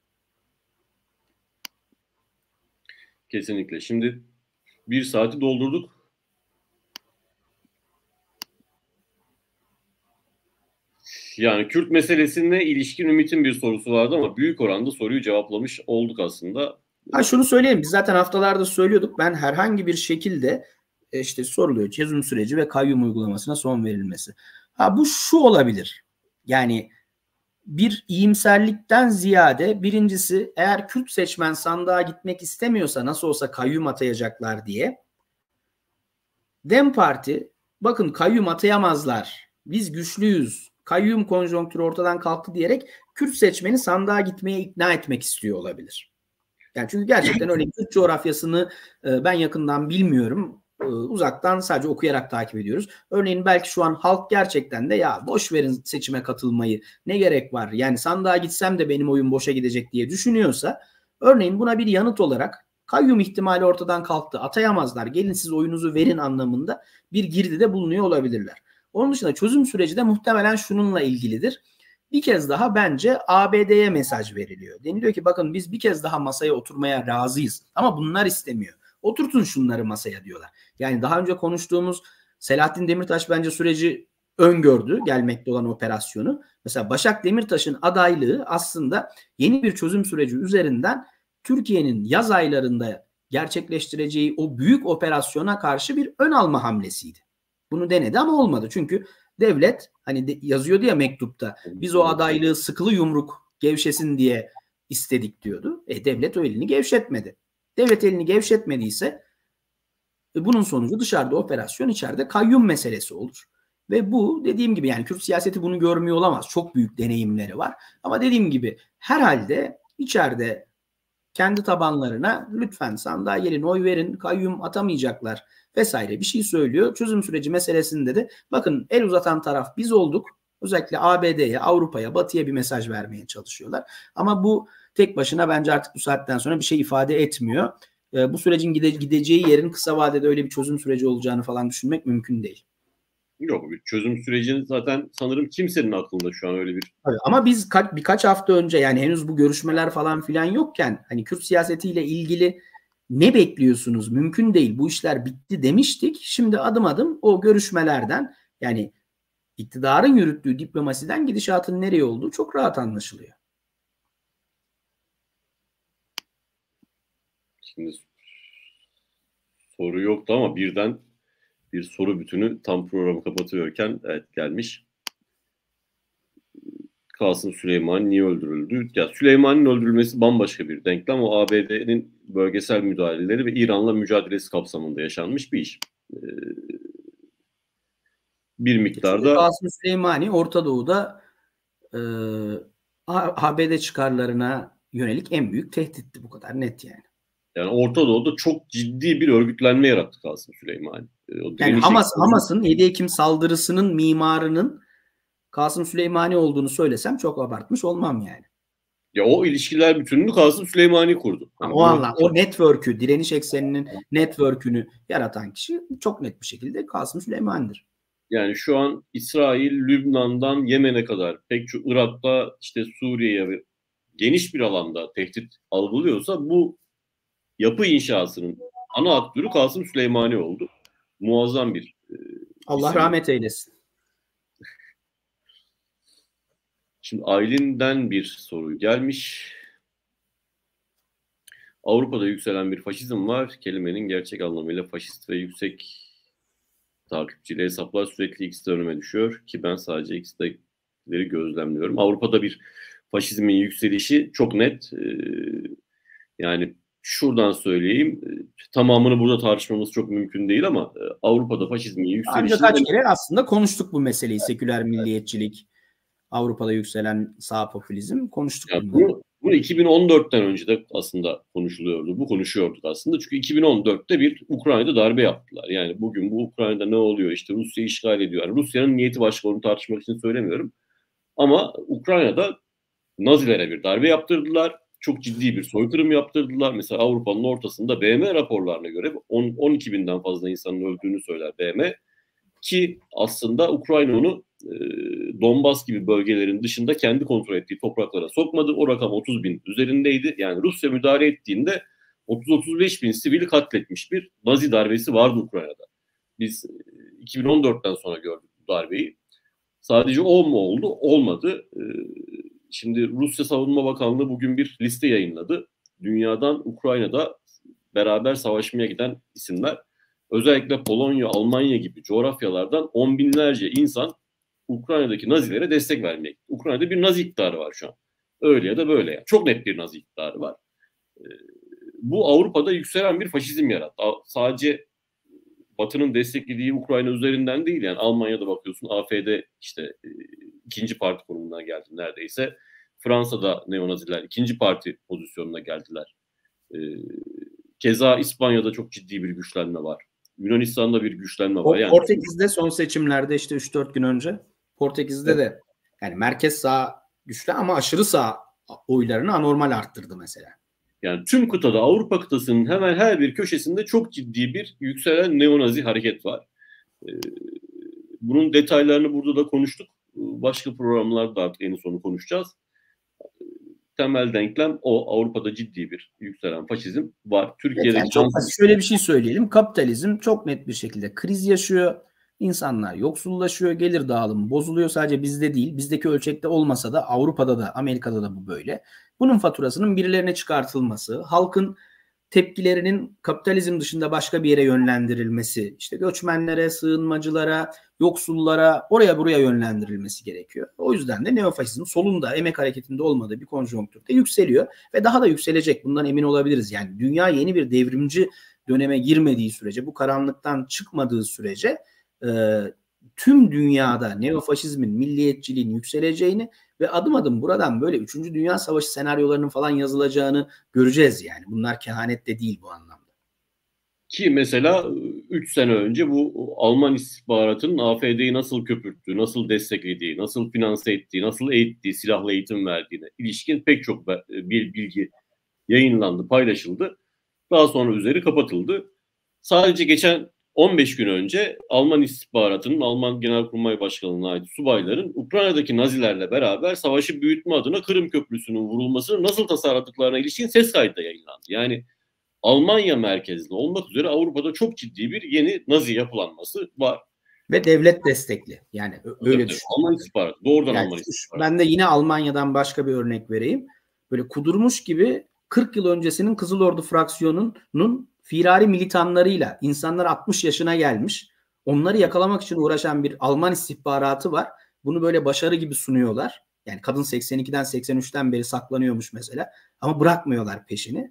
Kesinlikle. Şimdi bir saati doldurduk. Yani Kürt meselesine ilişkin Ümit'in bir sorusu vardı ama büyük oranda soruyu cevaplamış olduk aslında. Ha şunu söyleyeyim, biz zaten haftalarda söylüyorduk. Ben herhangi bir şekilde işte soruluyor çözüm süreci ve kayyum uygulamasına son verilmesi. Ha bu şu olabilir. Yani bir iyimserlikten ziyade birincisi eğer Kürt seçmen sandığa gitmek istemiyorsa nasıl olsa kayyum atayacaklar diye Dem Parti bakın kayyum atayamazlar. Biz güçlüyüz. Kayyum konjonktürü ortadan kalktı diyerek Kürt seçmeni sandığa gitmeye ikna etmek istiyor olabilir. Yani çünkü gerçekten öyle Kürt coğrafyasını e, ben yakından bilmiyorum. E, uzaktan sadece okuyarak takip ediyoruz. Örneğin belki şu an halk gerçekten de ya boş verin seçime katılmayı, ne gerek var? Yani sandığa gitsem de benim oyun boşa gidecek diye düşünüyorsa örneğin buna bir yanıt olarak kayyum ihtimali ortadan kalktı, atayamazlar, gelin siz oyunuzu verin anlamında bir girdide bulunuyor olabilirler. Onun dışında çözüm süreci de muhtemelen şununla ilgilidir. Bir kez daha bence A B D'ye mesaj veriliyor. Deniliyor ki bakın biz bir kez daha masaya oturmaya razıyız ama bunlar istemiyor. Oturtun şunları masaya diyorlar. Yani daha önce konuştuğumuz Selahattin Demirtaş bence süreci öngördü, gelmekte olan operasyonu. Mesela Başak Demirtaş'ın adaylığı aslında yeni bir çözüm süreci üzerinden Türkiye'nin yaz aylarında gerçekleştireceği o büyük operasyona karşı bir ön alma hamlesiydi. Bunu denedi ama olmadı. Çünkü devlet hani de, yazıyordu ya mektupta biz o adaylığı sıkılı yumruk gevşesin diye istedik diyordu. E devlet o elini gevşetmedi. Devlet elini gevşetmediyse e, bunun sonucu dışarıda operasyon, içeride kayyum meselesi olur. Ve bu dediğim gibi yani Kürt siyaseti bunu görmüyor olamaz. Çok büyük deneyimleri var. Ama dediğim gibi herhalde içeride kendi tabanlarına lütfen sandığa gelin oy verin, kayyum atamayacaklar vesaire bir şey söylüyor. Çözüm süreci meselesinde de bakın el uzatan taraf biz olduk. Özellikle A B D'ye, Avrupa'ya, Batı'ya bir mesaj vermeye çalışıyorlar. Ama bu tek başına bence artık bu saatten sonra bir şey ifade etmiyor. E, bu sürecin gide gideceği yerin kısa vadede öyle bir çözüm süreci olacağını falan düşünmek mümkün değil. Yok, bir çözüm sürecinin zaten sanırım kimsenin aklında şu an öyle bir. Tabii, ama biz ka- birkaç hafta önce yani henüz bu görüşmeler falan filan yokken hani Kürt siyasetiyle ilgili ne bekliyorsunuz? Mümkün değil. Bu işler bitti demiştik. Şimdi adım adım o görüşmelerden yani iktidarın yürüttüğü diplomasiden gidişatın nereye olduğu çok rahat anlaşılıyor. Şimdi soru yoktu ama birden bir soru bütünü tam programı kapatıyorken evet gelmiş. Kasım Süleyman niye öldürüldü? Ya Süleyman'ın öldürülmesi bambaşka bir denklem. O A B D'nin bölgesel müdahaleleri ve İran'la mücadelesi kapsamında yaşanmış bir iş. Ee, bir miktarda... Çünkü Kasım Süleymani Orta Doğu'da e, A B D çıkarlarına yönelik en büyük tehditti, bu kadar net yani. Yani Orta Doğu'da çok ciddi bir örgütlenme yarattı Kasım Süleymani. O yani Hamas, Hamas'ın yedi Ekim saldırısının mimarının Kasım Süleymani olduğunu söylesem çok abartmış olmam yani. Ya o ilişkiler bütününü Kasım Süleymani kurdu. Yani o anlam, o network'ü, direniş ekseninin network'ünü yaratan kişi çok net bir şekilde Kasım Süleyman'dır. Yani şu an İsrail, Lübnan'dan Yemen'e kadar pek çok Irak'ta işte Suriye'ye geniş bir alanda tehdit algılıyorsa bu yapı inşasının ana aktörü Kasım Süleymani oldu. Muazzam bir e, Allah isim. Rahmet eylesin. Şimdi Aylin'den bir soru gelmiş. Avrupa'da yükselen bir faşizm var. Kelimenin gerçek anlamıyla faşist ve yüksek takipçili hesaplar sürekli X'de önüme düşüyor ki ben sadece X'dekileri gözlemliyorum. Avrupa'da bir faşizmin yükselişi çok net. Ee, yani şuradan söyleyeyim, tamamını burada tartışmamız çok mümkün değil ama Avrupa'da faşizmin yükselişi... Ancak kaç kere aslında konuştuk bu meseleyi, seküler milliyetçilik, Avrupa'da yükselen sağ popülizm konuştuk. Yani bunu Bu iki bin on dörtten önce de aslında konuşuluyordu. Bu konuşuyorduk aslında. Çünkü iki bin on dörtte bir Ukrayna'da darbe yaptılar. Yani bugün bu Ukrayna'da ne oluyor? İşte Rusya işgal ediyor. Yani Rusya'nın niyeti başka, onu tartışmak için söylemiyorum. Ama Ukrayna'da Nazilere bir darbe yaptırdılar. Çok ciddi bir soykırım yaptırdılar. Mesela Avrupa'nın ortasında B M raporlarına göre on iki binden fazla insanın öldüğünü söyler B M. Ki aslında Ukrayna onu e, Donbas gibi bölgelerin dışında kendi kontrol ettiği topraklara sokmadı. O rakam otuz bin üzerindeydi. Yani Rusya müdahale ettiğinde otuz otuz beş bin sivili katletmiş bir Nazi darbesi vardı Ukrayna'da. Biz iki bin on dörtten sonra gördük bu darbeyi. Sadece o mu oldu? Olmadı. E, şimdi Rusya Savunma Bakanlığı bugün bir liste yayınladı. Dünyadan Ukrayna'da beraber savaşmaya giden isimler. Özellikle Polonya, Almanya gibi coğrafyalardan on binlerce insan Ukrayna'daki Nazilere destek vermeye gitti. Ukrayna'da bir Nazi iktidarı var şu an. Öyle ya da böyle. Yani. Çok net bir Nazi iktidarı var. Ee, bu Avrupa'da yükselen bir faşizm yarattı. Sadece Batı'nın desteklediği Ukrayna üzerinden değil. Yani Almanya'da bakıyorsun A F D işte e, ikinci parti konumuna geldi neredeyse. Fransa'da neonaziler ikinci parti pozisyonuna geldiler. Ee, keza İspanya'da çok ciddi bir güçlenme var. Yunanistan'da bir güçlenme var. Yani Portekiz'de son seçimlerde işte üç dört gün önce Portekiz'de evet. de yani merkez sağ güçlü ama aşırı sağ oylarını anormal arttırdı mesela. Yani tüm kıtada, Avrupa kıtasının hemen her bir köşesinde çok ciddi bir yükselen neonazi hareket var. Ee, bunun detaylarını burada da konuştuk. Başka programlarda artık en sonu konuşacağız. Temel denklem o. Avrupa'da ciddi bir yükselen faşizm var. Türkiye'de yani çok basit şöyle bir şey söyleyelim. Kapitalizm çok net bir şekilde kriz yaşıyor. İnsanlar yoksullaşıyor, gelir dağılımı bozuluyor. Sadece bizde değil, bizdeki ölçekte olmasa da Avrupa'da da, Amerika'da da bu böyle. Bunun faturasının birilerine çıkartılması, halkın tepkilerinin kapitalizm dışında başka bir yere yönlendirilmesi, işte göçmenlere, sığınmacılara, yoksullara, oraya buraya yönlendirilmesi gerekiyor. O yüzden de neofaşizm solunda, emek hareketinde olmadığı bir konjonktürde yükseliyor ve daha da yükselecek. Bundan emin olabiliriz. Yani dünya yeni bir devrimci döneme girmediği sürece, bu karanlıktan çıkmadığı sürece e, tüm dünyada neofaşizmin, milliyetçiliğin yükseleceğini ve adım adım buradan böyle üçüncü Dünya Savaşı senaryolarının falan yazılacağını göreceğiz yani. Bunlar kehanet de değil bu anlamda. Ki mesela üç sene önce bu Alman istihbaratının A F D'yi nasıl köpürttüğü, nasıl desteklediği, nasıl finanse ettiği, nasıl eğittiği, silahla eğitim verdiğine ilişkin pek çok bir bilgi yayınlandı, paylaşıldı. Daha sonra üzeri kapatıldı. Sadece geçen on beş gün önce Alman istihbaratının, Alman Genelkurmay Başkanlığı'na ait subayların Ukrayna'daki Nazilerle beraber savaşı büyütme adına Kırım Köprüsü'nün vurulmasını nasıl tasarladıklarına ilişkin ses kaydı da yayınlandı. Yani Almanya merkezli olmak üzere Avrupa'da çok ciddi bir yeni Nazi yapılanması var. Ve devlet destekli. Yani öyle evet, düşün. Alman istihbaratı. Doğrudan yani Alman istihbaratı. Ben de yine Almanya'dan başka bir örnek vereyim. Böyle kudurmuş gibi kırk yıl öncesinin Kızıl Ordu fraksiyonunun firari militanlarıyla insanlar altmış yaşına gelmiş. Onları yakalamak için uğraşan bir Alman istihbaratı var. Bunu böyle başarı gibi sunuyorlar. Yani kadın seksen ikiden seksen üçten beri saklanıyormuş mesela. Ama bırakmıyorlar peşini.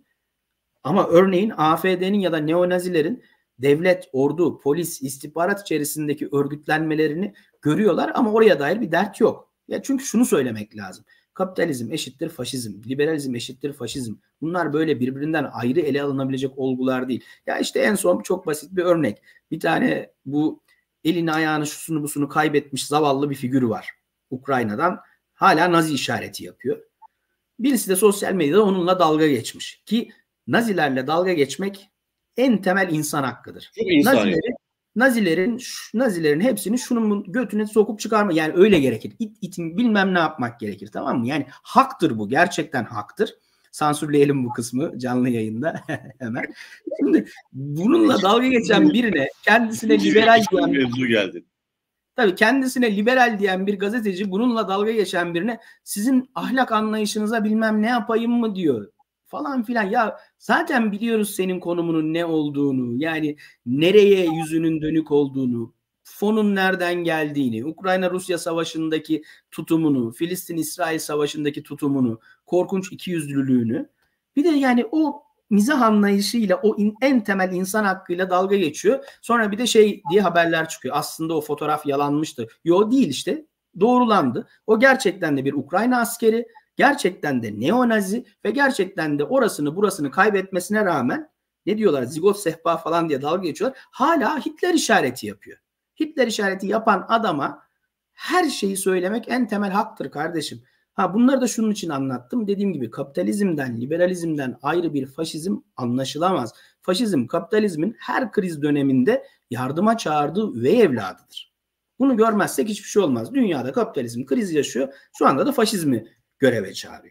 Ama örneğin A F D'nin ya da neonazilerin devlet, ordu, polis, istihbarat içerisindeki örgütlenmelerini görüyorlar ama oraya dair bir dert yok. Ya çünkü şunu söylemek lazım. Kapitalizm eşittir faşizm, liberalizm eşittir faşizm. Bunlar böyle birbirinden ayrı ele alınabilecek olgular değil. Ya işte en son çok basit bir örnek. Bir tane bu elini ayağını şusunu busunu kaybetmiş zavallı bir figür var. Ukrayna'dan hala Nazi işareti yapıyor. Birisi de sosyal medyada onunla dalga geçmiş. Ki Nazilerle dalga geçmek en temel insan hakkıdır. Nazilerin, Nazilerin, Nazilerin hepsini şunun götüne sokup çıkarma. Yani öyle gerekir. İt, itin bilmem ne yapmak gerekir. Tamam mı? Yani haktır bu. Gerçekten haktır. Sansürleyelim bu kısmı canlı yayında hemen. Şimdi bununla dalga geçen birine kendisine liberal diyen mevzu geldi. Tabii kendisine liberal diyen bir gazeteci bununla dalga geçen birine sizin ahlak anlayışınıza bilmem ne yapayım mı diyor. Falan filan. Ya zaten biliyoruz senin konumunun ne olduğunu, yani nereye yüzünün dönük olduğunu, fonun nereden geldiğini, Ukrayna-Rusya savaşındaki tutumunu, Filistin-İsrail savaşındaki tutumunu, korkunç ikiyüzlülüğünü. Bir de yani o mizah anlayışıyla, o in, en temel insan hakkıyla dalga geçiyor. Sonra bir de şey diye haberler çıkıyor. Aslında o fotoğraf yalanmıştı. Yo değil işte. Doğrulandı. O gerçekten de bir Ukrayna askeri. Gerçekten de neonazi ve gerçekten de orasını burasını kaybetmesine rağmen ne diyorlar, zigot sehpa falan diye dalga geçiyorlar. Hala Hitler işareti yapıyor. Hitler işareti yapan adama her şeyi söylemek en temel haktır kardeşim. Ha, bunları da şunun için anlattım. Dediğim gibi kapitalizmden, liberalizmden ayrı bir faşizm anlaşılamaz. Faşizm kapitalizmin her kriz döneminde yardıma çağırdığı üvey evladıdır. Bunu görmezsek hiçbir şey olmaz. Dünyada kapitalizm kriz yaşıyor. Şu anda da faşizmi göreve çağırıyor.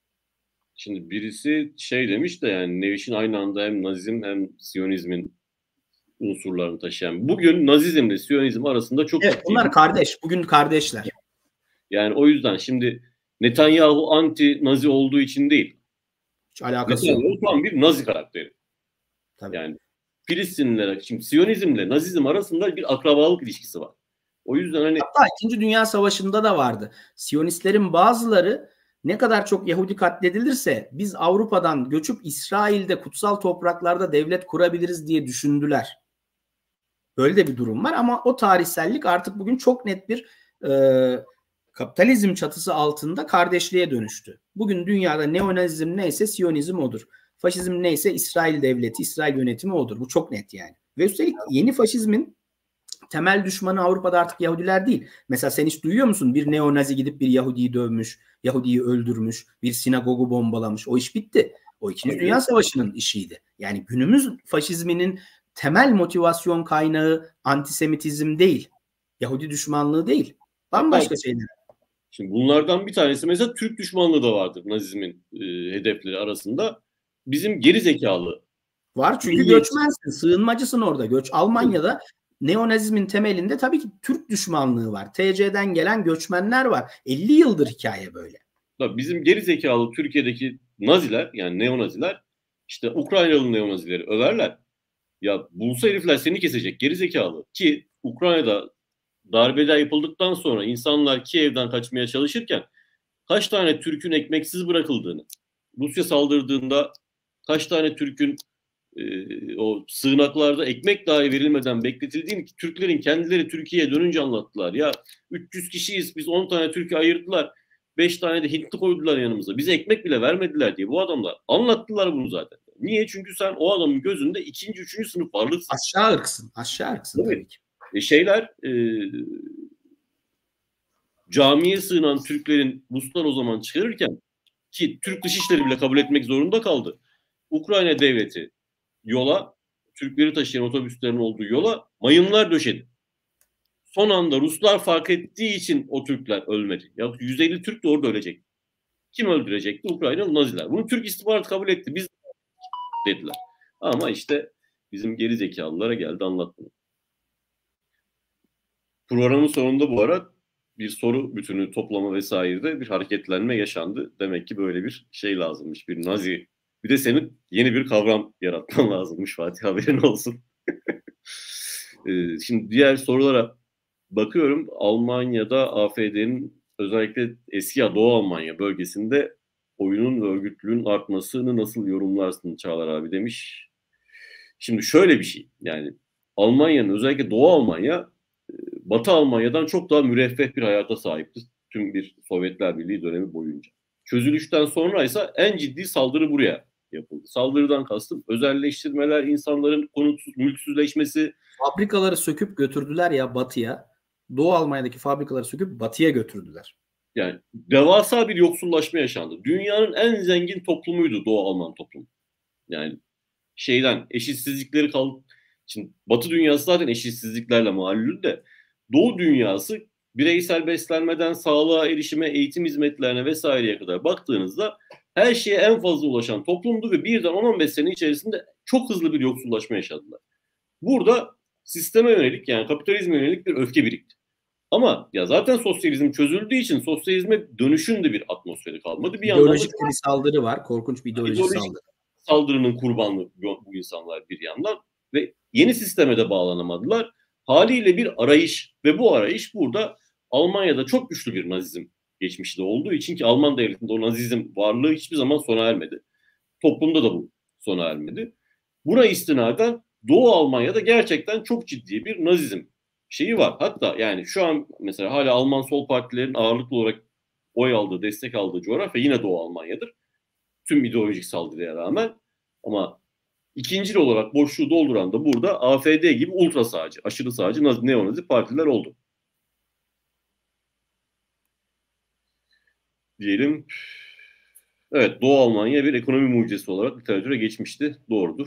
Şimdi birisi şey demiş de, yani Neviş'in aynı anda hem Nazizm hem Siyonizmin unsurlarını taşıyan. Bugün Nazizmle Siyonizm arasında çok... Evet, bunlar kardeş. Bugün kardeşler. Yani o yüzden şimdi Netanyahu anti-Nazi olduğu için değil. Hiç alakası yok. Netanyahu tam bir Nazi karakteri. Tabii. Yani Filistinlilere, şimdi Siyonizmle Nazizm arasında bir akrabalık ilişkisi var. O yüzden hani... Hatta İkinci Dünya Savaşı'nda da vardı. Siyonistlerin bazıları ne kadar çok Yahudi katledilirse biz Avrupa'dan göçüp İsrail'de kutsal topraklarda devlet kurabiliriz diye düşündüler. Böyle de bir durum var ama o tarihsellik artık bugün çok net bir e, kapitalizm çatısı altında kardeşliğe dönüştü. Bugün dünyada neonazizm neyse Siyonizm odur. Faşizm neyse İsrail devleti, İsrail yönetimi odur. Bu çok net yani. Ve üstelik yeni faşizmin temel düşmanı Avrupa'da artık Yahudiler değil. Mesela sen hiç duyuyor musun? Bir neonazi gidip bir Yahudi'yi dövmüş, Yahudi'yi öldürmüş, bir sinagogu bombalamış. O iş bitti. O İkinci Dünya Savaşı'nın işiydi. Yani günümüz faşizminin temel motivasyon kaynağı antisemitizm değil. Yahudi düşmanlığı değil. Bambaşka şeyler. Şimdi bunlardan bir tanesi mesela Türk düşmanlığı da vardır Nazizmin e, hedefleri arasında. Bizim geri zekalı. Var çünkü göçmensin, sığınmacısın orada. Göç Almanya'da neonazizmin temelinde tabii ki Türk düşmanlığı var. T C'den gelen göçmenler var. elli yıldır hikaye böyle. Bizim geri zekalı Türkiye'deki Naziler, yani neonaziler, işte Ukraynalı neonazileri överler. Ya bulsa herifler seni kesecek geri zekalı. Ki Ukrayna'da darbeler yapıldıktan sonra insanlar Kiev'den kaçmaya çalışırken kaç tane Türk'ün ekmeksiz bırakıldığını, Rusya saldırdığında kaç tane Türk'ün e, o sığınaklarda ekmek dahi verilmeden bekletildiğini Türklerin kendileri Türkiye'ye dönünce anlattılar. Ya üç yüz kişiyiz, biz on tane Türk'ü ayırdılar, beş tane de Hintli koydular yanımıza, bize ekmek bile vermediler diye bu adamlar anlattılar bunu zaten. Niye? Çünkü sen o adamın gözünde ikinci, üçüncü sınıf varlıksın. Aşağı ırksın, aşağı ırksın tabii, tabii ki. E şeyler e, camiye sığınan Türklerin Ruslar o zaman çıkarırken, ki Türk Dışişleri bile kabul etmek zorunda kaldı. Ukrayna devleti yola, Türkleri taşıyan otobüslerin olduğu yola mayınlar döşedi. Son anda Ruslar fark ettiği için o Türkler ölmedi. Ya yüz elli Türk de orada ölecek. Kim öldürecekti? Ukraynalı Naziler. Bunu Türk istihbaratı kabul etti. Biz dediler. Ama işte bizim geri zekalılara geldi anlatma. Programın sonunda bu ara bir soru bütünü toplama vesairede bir hareketlenme yaşandı. Demek ki böyle bir şey lazımmış. Bir Nazi. Bir de senin yeni bir kavram yaratman lazımmış Fatih, haberin olsun. Şimdi diğer sorulara bakıyorum. Almanya'da A F D'nin özellikle eski Doğu Almanya bölgesinde oyunun ve örgütlülüğün artmasını nasıl yorumlarsın Çağlar abi demiş. Şimdi şöyle bir şey. Yani Almanya'nın, özellikle Doğu Almanya Batı Almanya'dan çok daha müreffeh bir hayata sahipti tüm bir Sovyetler Birliği dönemi boyunca. Çözülüşten sonra ise en ciddi saldırı buraya yapıldı. Saldırıdan kastım özelleştirmeler, insanların konutsuz, mülksüzleşmesi. Fabrikaları söküp götürdüler ya Batı'ya. Doğu Almanya'daki fabrikaları söküp Batı'ya götürdüler. Yani devasa bir yoksullaşma yaşandı. Dünyanın en zengin toplumuydu Doğu Alman toplumu. Yani şeyden eşitsizlikleri kaldı. Şimdi Batı dünyası zaten eşitsizliklerle mağluldü de Doğu dünyası bireysel beslenmeden sağlığa erişime, eğitim hizmetlerine vesaireye kadar baktığınızda her şeye en fazla ulaşan toplumdu ve birden on on beş sene içerisinde çok hızlı bir yoksullaşma yaşadılar. Burada sisteme yönelik, yani kapitalizme yönelik bir öfke birikti. Ama ya zaten sosyalizm çözüldüğü için sosyalizme dönüşün de bir atmosferi kalmadı. Bir ideolojik bir saldırı var. Korkunç bir ideolojik, ideolojik saldırı. Saldırının kurbanı bu insanlar bir yandan ve yeni sisteme de bağlanamadılar. Haliyle bir arayış ve bu arayış burada Almanya'da çok güçlü bir Nazizm geçmişi de olduğu için, ki Alman devletinde o Nazizm varlığı hiçbir zaman sona ermedi. Toplumda da bu sona ermedi. Buna istinaden Doğu Almanya'da gerçekten çok ciddi bir Nazizm şeyi var. Hatta yani şu an mesela hala Alman sol partilerin ağırlıklı olarak oy aldığı, destek aldığı coğrafya yine Doğu Almanya'dır. Tüm ideolojik saldırıya rağmen. Ama ikincil olarak boşluğu dolduran da burada A F D gibi ultra sağcı, aşırı sağcı, neonazi partiler oldu. Diyelim. Evet, Doğu Almanya bir ekonomi mucizesi olarak literatüre geçmişti. Doğrudur.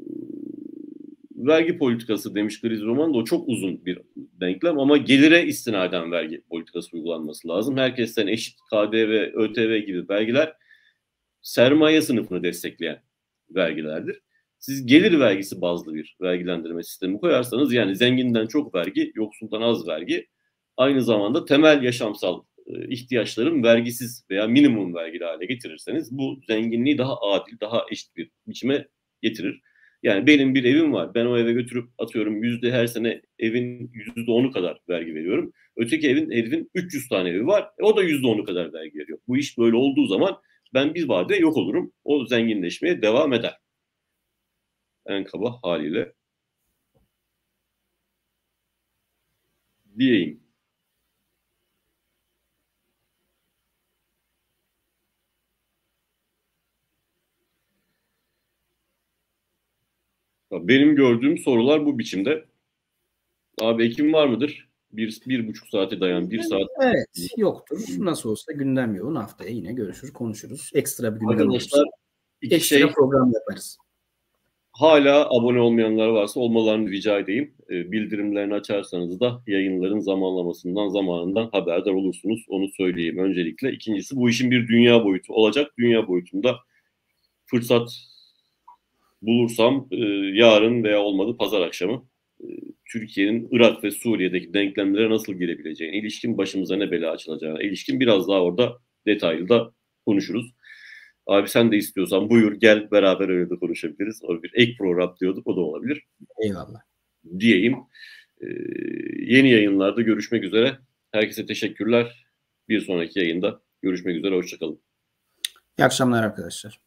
Vergi politikası demiş Kriz Roman da o çok uzun bir denklem ama gelire istinaden vergi politikası uygulanması lazım. Herkesten eşit K D V, Ö T V gibi vergiler sermaye sınıfını destekleyen vergilerdir. Siz gelir vergisi bazlı bir vergilendirme sistemi koyarsanız, yani zenginden çok vergi, yoksuldan az vergi, aynı zamanda temel yaşamsal ihtiyaçların vergisiz veya minimum vergili hale getirirseniz bu zenginliği daha adil, daha eşit bir biçime getirir. Yani benim bir evim var. Ben o eve götürüp atıyorum yüzde her sene evin yüzde onu kadar vergi veriyorum. Öteki evin evin üç yüz tane evi var. E, o da yüzde onu kadar vergi veriyor. Bu iş böyle olduğu zaman ben bir vadede yok olurum. O zenginleşmeye devam eder. En kaba haliyle diyeyim. Benim gördüğüm sorular bu biçimde. Abi ekim var mıdır? Bir, bir buçuk saate dayan. Bir saat. Evet, yoktur. Nasıl olsa gündem yoğun. Haftaya yine görüşür, konuşuruz. Ekstra bir gündem Arkadaşlar, olursa iki ekstra şey, program yaparız. Hala abone olmayanlar varsa olmalarını rica edeyim. E, bildirimlerini açarsanız da yayınların zamanlamasından, zamanından haberdar olursunuz. Onu söyleyeyim öncelikle. İkincisi, bu işin bir dünya boyutu olacak. Dünya boyutunda fırsat bulursam e, yarın veya olmadı pazar akşamı e, Türkiye'nin Irak ve Suriye'deki denklemlere nasıl girebileceğine ilişkin, başımıza ne bela açılacağına ilişkin biraz daha orada detaylı da konuşuruz. Abi sen de istiyorsan buyur gel, beraber öyle de konuşabiliriz. O bir ek program diyorduk, o da olabilir. Eyvallah. Diyeyim. Ee, yeni yayınlarda görüşmek üzere. Herkese teşekkürler. Bir sonraki yayında görüşmek üzere. Hoşçakalın. İyi akşamlar arkadaşlar.